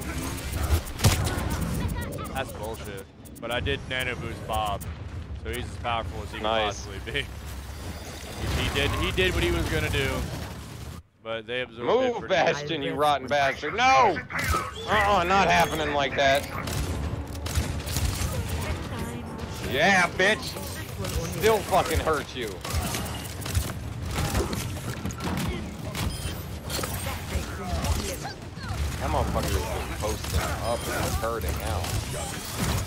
That's bullshit. But I did nano boost Bob, so he's as powerful as he can Nice. possibly be. He did. He did what he was gonna do. But they absorbed it Move, pretty Bastion, you rotten bastard. No! Uh-uh, not happening like that. Yeah, bitch. Still fucking hurt you. That motherfucker is just posting up and it's hurting out.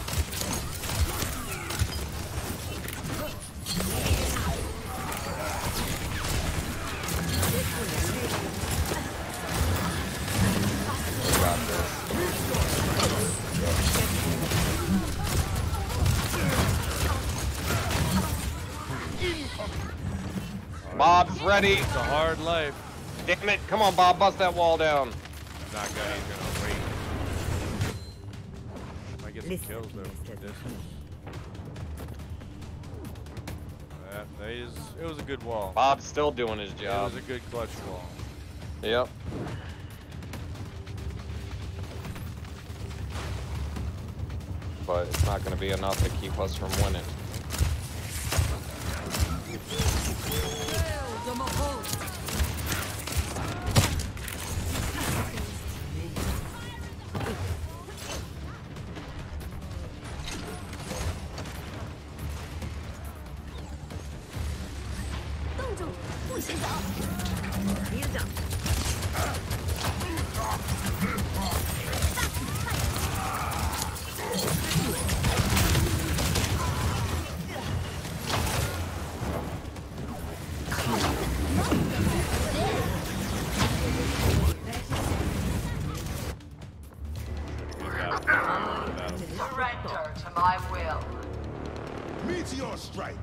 We got this. Bob's ready. It's a hard life. Damn it. Come on, Bob. Bust that wall down. He's not gonna. He's gonna wait. Might get some Listen, kills though from Mister the distance. That, that is, it was a good wall. Bob's still doing his It job. was a good clutch wall. Yep. But it's not going to be enough to keep us from winning. Healed up. Surrender to my will. Meteor strike.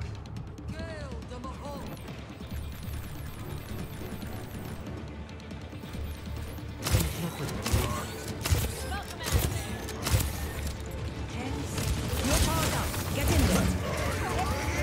You're powered up. Get in there.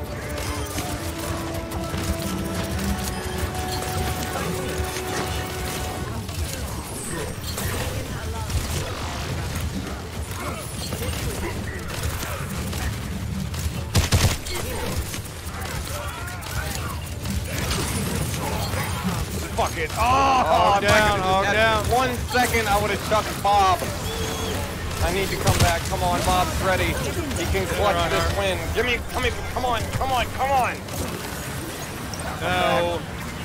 Fucking oh, Oh, hog if I down, could've hog just had down. One second, I would have chucked Bob. I need to come back. Come on, Bob's ready. He can clutch Reinhardt. this win. Give me, come me, come on, come on, come on. No.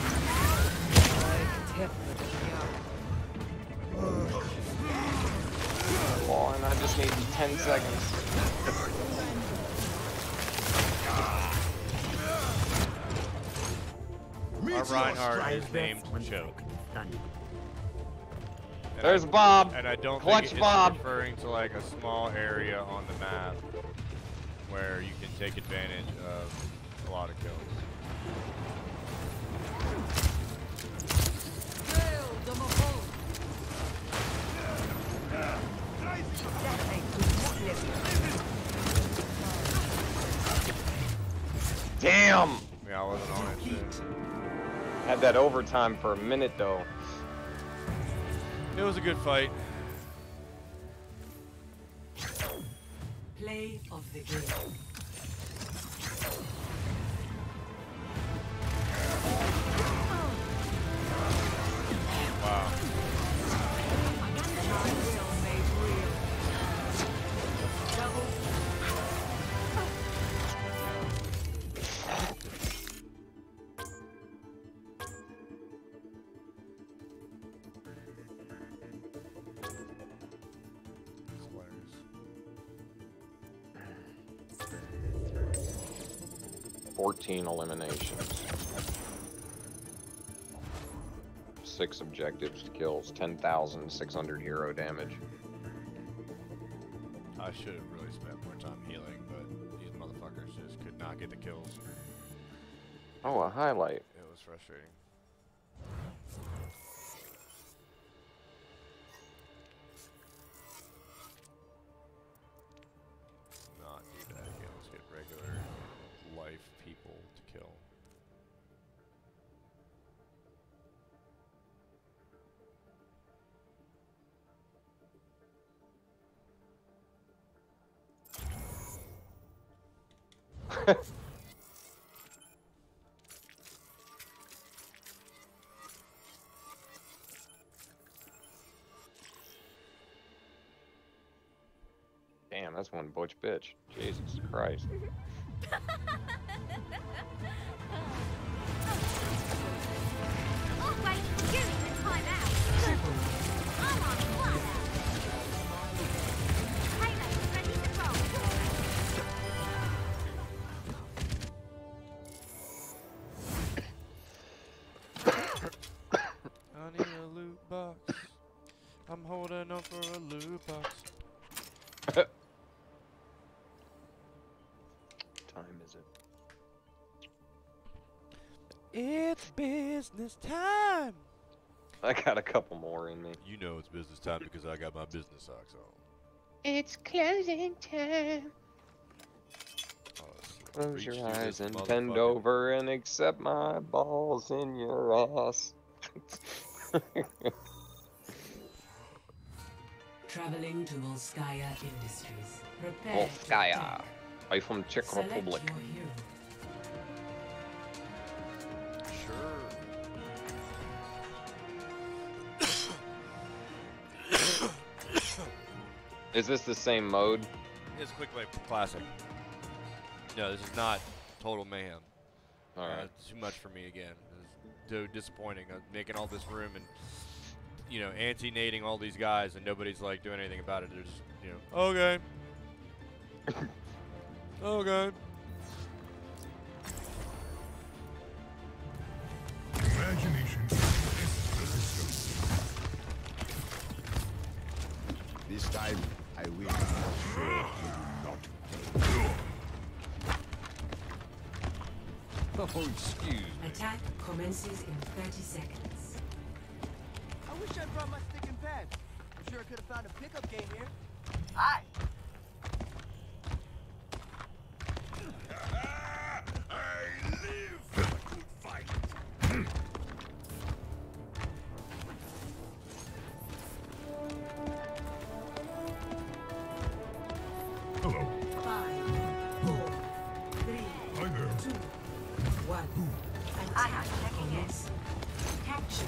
Come on, I just need ten seconds. Our Meteor Reinhardt strike. is named Choke. And There's I, Bob. And I don't Clutch think it's Bob. referring to like a small area on the map where you can take advantage of a lot of kills. Damn. Yeah, I wasn't on it. Too. Had that overtime for a minute though. It was a good fight. Play of the game. Wow. That's hilarious. fourteen eliminations. Six objectives, kills, ten thousand six hundred hero damage. I should have really spent more time healing, but these motherfuckers just could not get the kills. Oh, a highlight. It was frustrating. Not do that again. Let's get regular life people to kill. Damn, that's one butch bitch. Jesus Christ. Always you the time out. I'm on fire. Payload ready to roll. I need a loot box. I'm holding on for a loot box. Time is it? It's business time. I got a couple more in me. You know it's business time because I got my business socks on. It's closing time. Oh, let's Close reach your through eyes this and bend motherfucking- over and accept my balls in your ass. Traveling to Volskaya Industries. Prepare to Volskaya. attack. I'm from Czech Select Republic. your hero. Is this the same mode? It's Quick Play Classic. No, this is not Total Mayhem. Alright. Uh, too much for me again. This is so disappointing. I'm making all this room and, you know, anti-nating all these guys, and nobody's like doing anything about it. They're just, you know, okay. Okay. Imagination is the system. This time, I will not show you not. Oh, excuse me. Attack commences in thirty seconds. I wish I brought my stick and pad. I'm sure I could have found a pickup game here. Aye. I live for a good fight. Hello. Five, four, three, Hi there. two, one. I Attack am checking in. commence. Capture.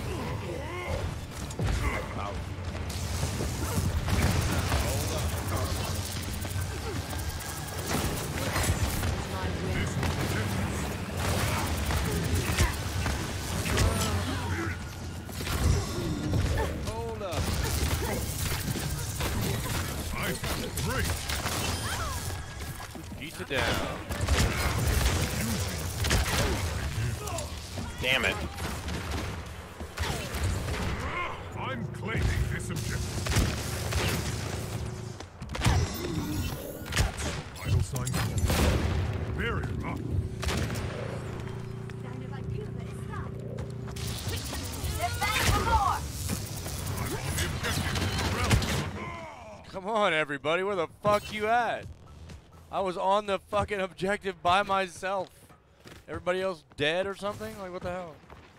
Hold up. I feel great. Beat it down. Damn it. I'm claiming this objective. Vital signs off. Barrier up. Deine Valkyrie ist da. Get back for more. I'm on the objective. Rally. Come on, everybody. Where the fuck you at? I was on the fucking objective by myself. Everybody else dead or something? Like, what the hell?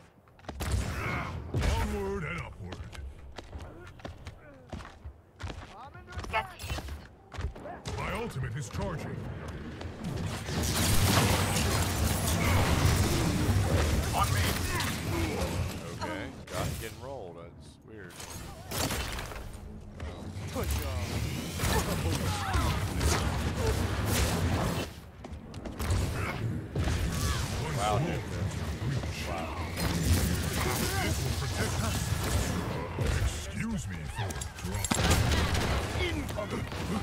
Onward and upward. Get these. My ultimate is charging. On me. Okay. Got it getting rolled. That's weird. Push Wow, dude. Wow. This will protect us. Excuse me for dropping. Incoming.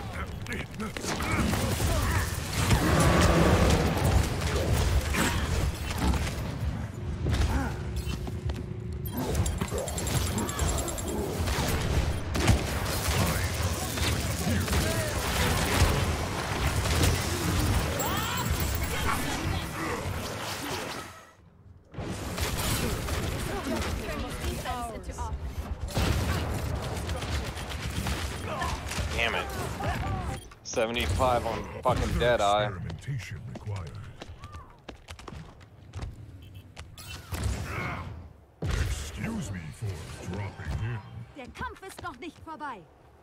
Damn it. seventy-five on fucking Deadeye. Experimentation required. Excuse me for dropping in. Der Kampf ist noch nicht vorbei.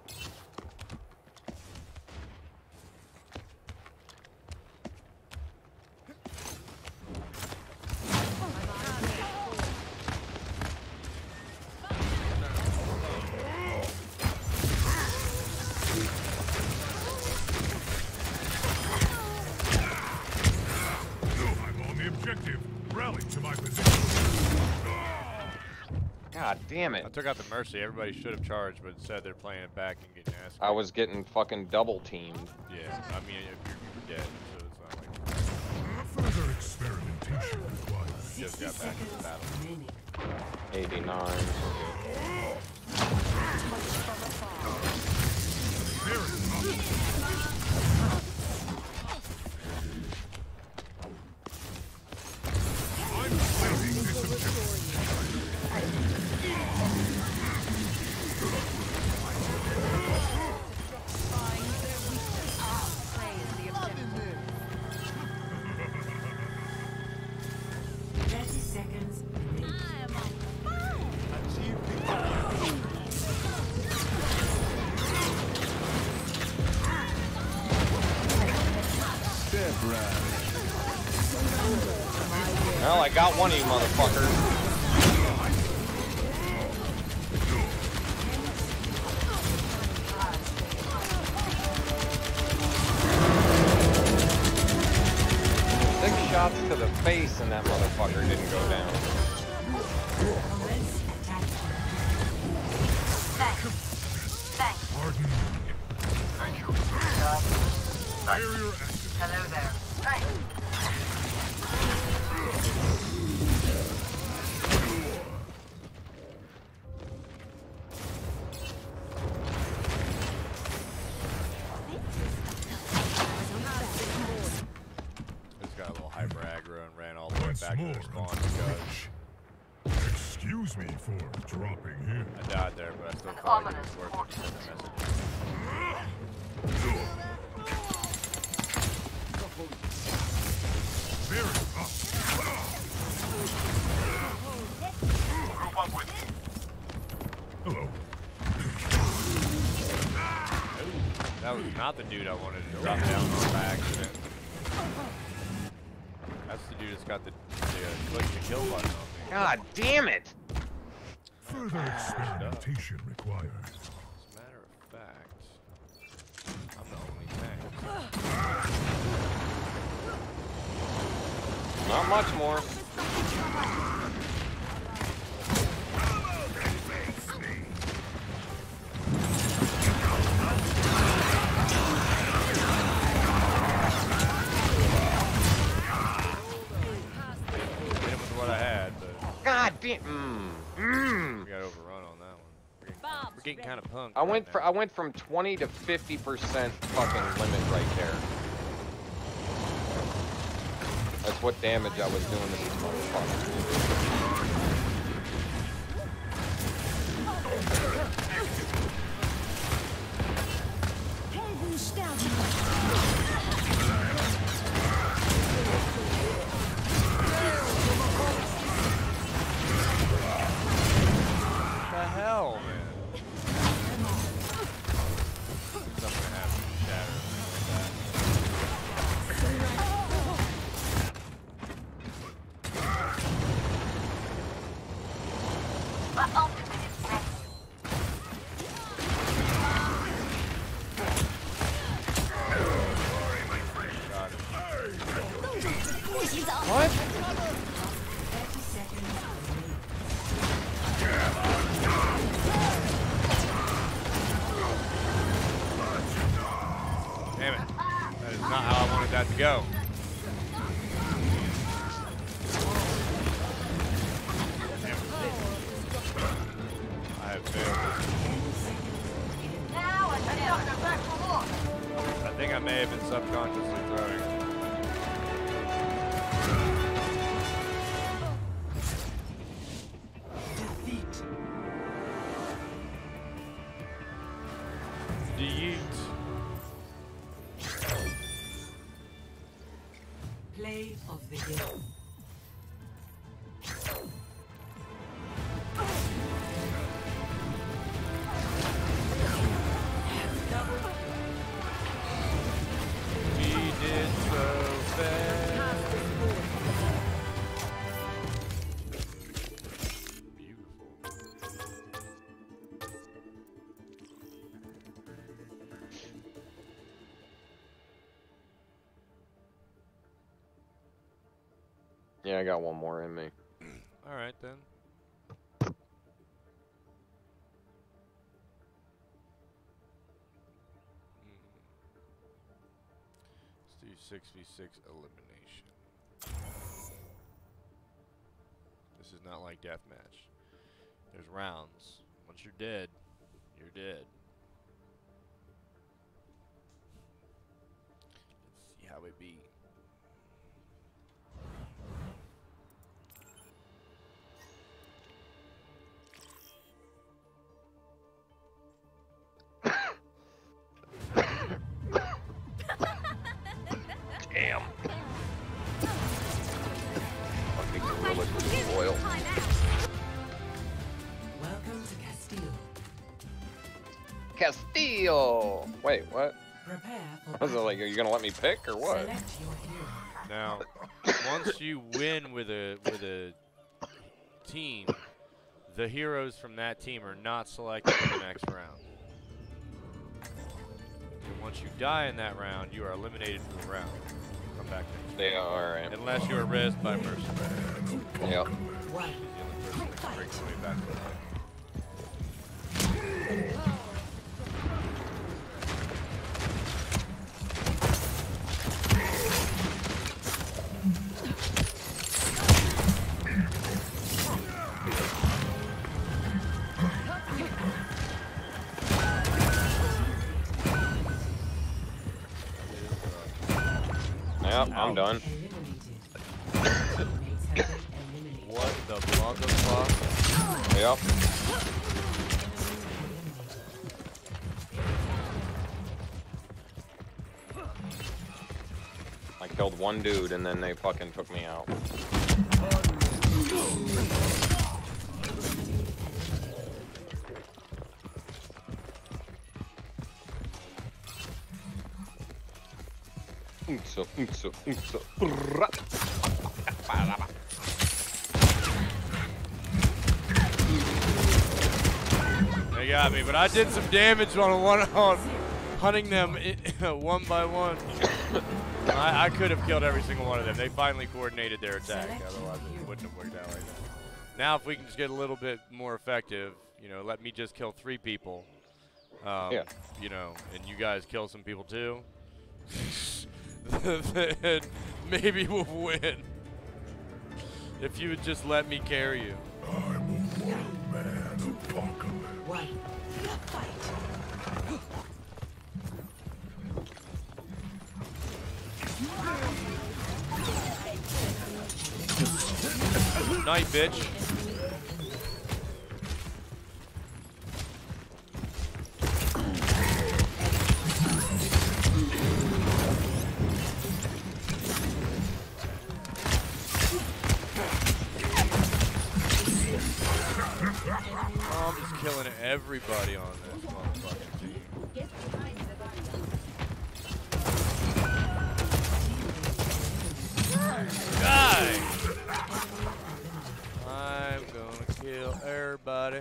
I'm on the objective. Rally to my position. God damn it. I took out the Mercy. Everybody should have charged, but instead they're playing it back and getting ass. I was getting fucking double teamed. Yeah, I mean, if you're, you're dead, so it's not like Further experimentation required. you just sixty got back in the seconds battle. remaining. eighty-nine. I'm claiming this objective. thirty seconds remaining. Well, I got one of you motherfuckers. Six shots to the face and that motherfucker didn't go down. Barrier active. Hello there. Thanks. Just got a little hyper aggro and ran all the way Once back to more their spawn until because finish. Excuse me for dropping here. I died there, but I still An thought it ominous was worth port. it to send a message. There it up. Hello. That was not the dude I wanted to drop down on by accident. That's the dude that's got the, the uh, click to kill button on me. God damn it! Further experimentation required. As a matter of fact, I'm the only tank. Not much more. Hit him with what I had, but God damn. Mm. Mm. we got overrun on that one. We're getting, kinda, we're getting kind of punked. I went right for now. I went from twenty to fifty percent fucking limit right there. That's what damage I was doing to these motherfuckers. What the hell, man? Something happened to shatter like that. My ultimate is ready. Got it. What? thirty seconds remaining. Damn it. That is not how I wanted that to go. Damn it. I have failed. Now I can knock them back for more. I think I may have been subconsciously throwing. Defeat. Yeet. Play of the game. We did so fast. Beautiful. Yeah, I got one more in me. All right then. Let's do six v six elimination. This is not like deathmatch. There's rounds. Once you're dead, you're dead. Let's see how it be. Damn. Fucking gorilla glue oil. Welcome to Castillo. Castillo. Wait, what? Prepare for I was like, are you gonna let me pick or what? Select your hero. Now, once you win with a with a team, the heroes from that team are not selected for the next round. And once you die in that round, you are eliminated from the round. Come back next. Yeah, alright. Unless you are rezzed by mercenary. Yep. One. She's the only person that can break the way back to the fight. Yep, I'm done. What the motherfucker? Yep. I killed one dude and then they fucking took me out. Oomsa, oomsa, oomsa. They got me, but I did some damage on a one on hunting them one by one. I, I could have killed every single one of them. They finally coordinated their attack, otherwise it wouldn't have worked out like that. Now if we can just get a little bit more effective, you know, let me just kill three people. Um, yeah. You know, and you guys kill some people too. Then maybe we'll win. If you would just let me carry you. I'm a one man apocalypse. One. Fight. Night, bitch. Oh, I'm just killing everybody on this motherfucking team. Die! I'm gonna kill everybody.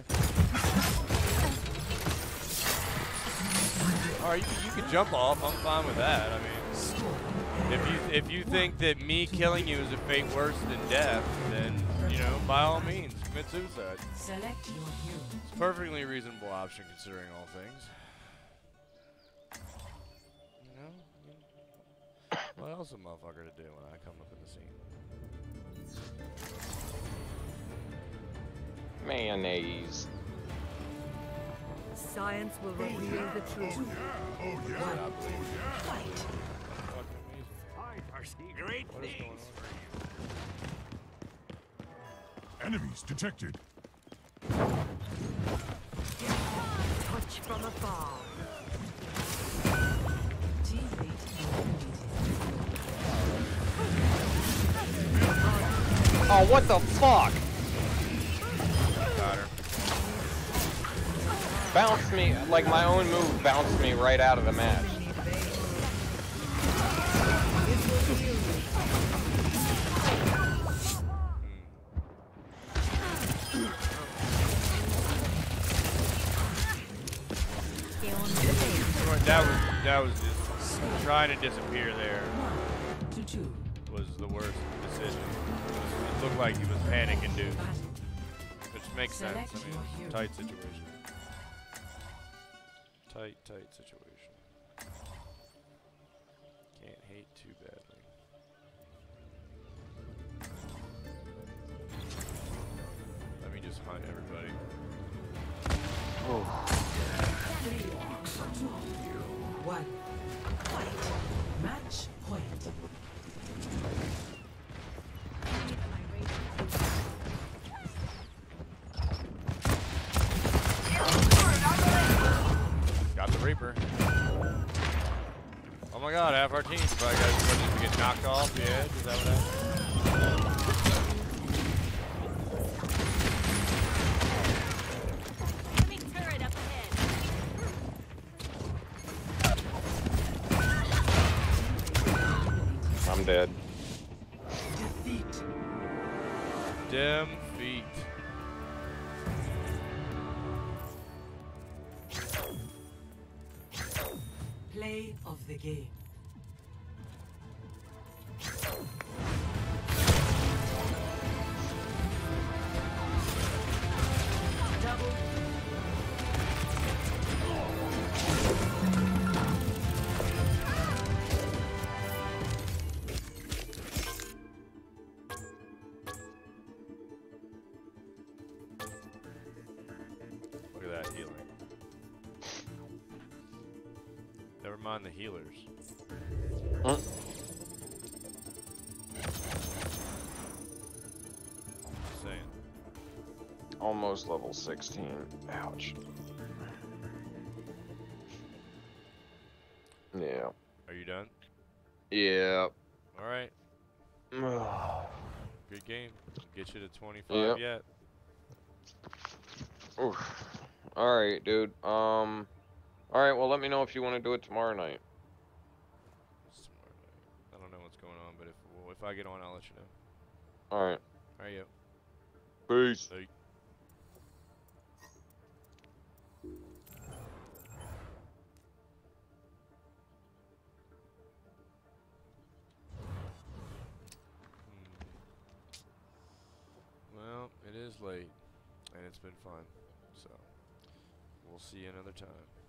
Alright, you, you can jump off. I'm fine with that. I mean, if you if you think that me killing you is a fate worse than death, then you know, by all means, commit suicide. Select your hero. It's a perfectly reasonable option considering all things. You know, what else is a motherfucker to do when I come up in the scene? Mayonnaise. Science will reveal the truth. Oh yeah, oh yeah, One. oh yeah. Fight. Fucking amazing. I foresee great What is going things on? for you. Enemies detected. Touch from afar. Teammate eliminated. Oh, what the fuck? Got her. Bounced me, like my own move bounced me right out of the match. That was that was just trying to disappear there To two. was the worst decision. It looked like he was panic induced, which makes sense. I mean, tight situation. Tight, tight situation. Can't hate too badly. Let me just hunt everybody. One. Fight. Match point. Got the Reaper. Oh my god, half our team's probably got to get knocked off the edge. Is that what happened? I'm dead. Defeat. Dim feet. Play of the game. Double. Look at that healing. Never mind the healers. Huh? almost level sixteen. Ouch. Yeah. Are you done? Yeah. All right. Good game. Get you to twenty-five Yep. yet. Oof. All right, dude. Um. All right. Well, let me know if you want to do it tomorrow night. Smart. I don't know what's going on, but if well, if I get on, I'll let you know. All right. All right, yo. Peace. Hey. Well, it is late, and it's been fun, so we'll see you another time.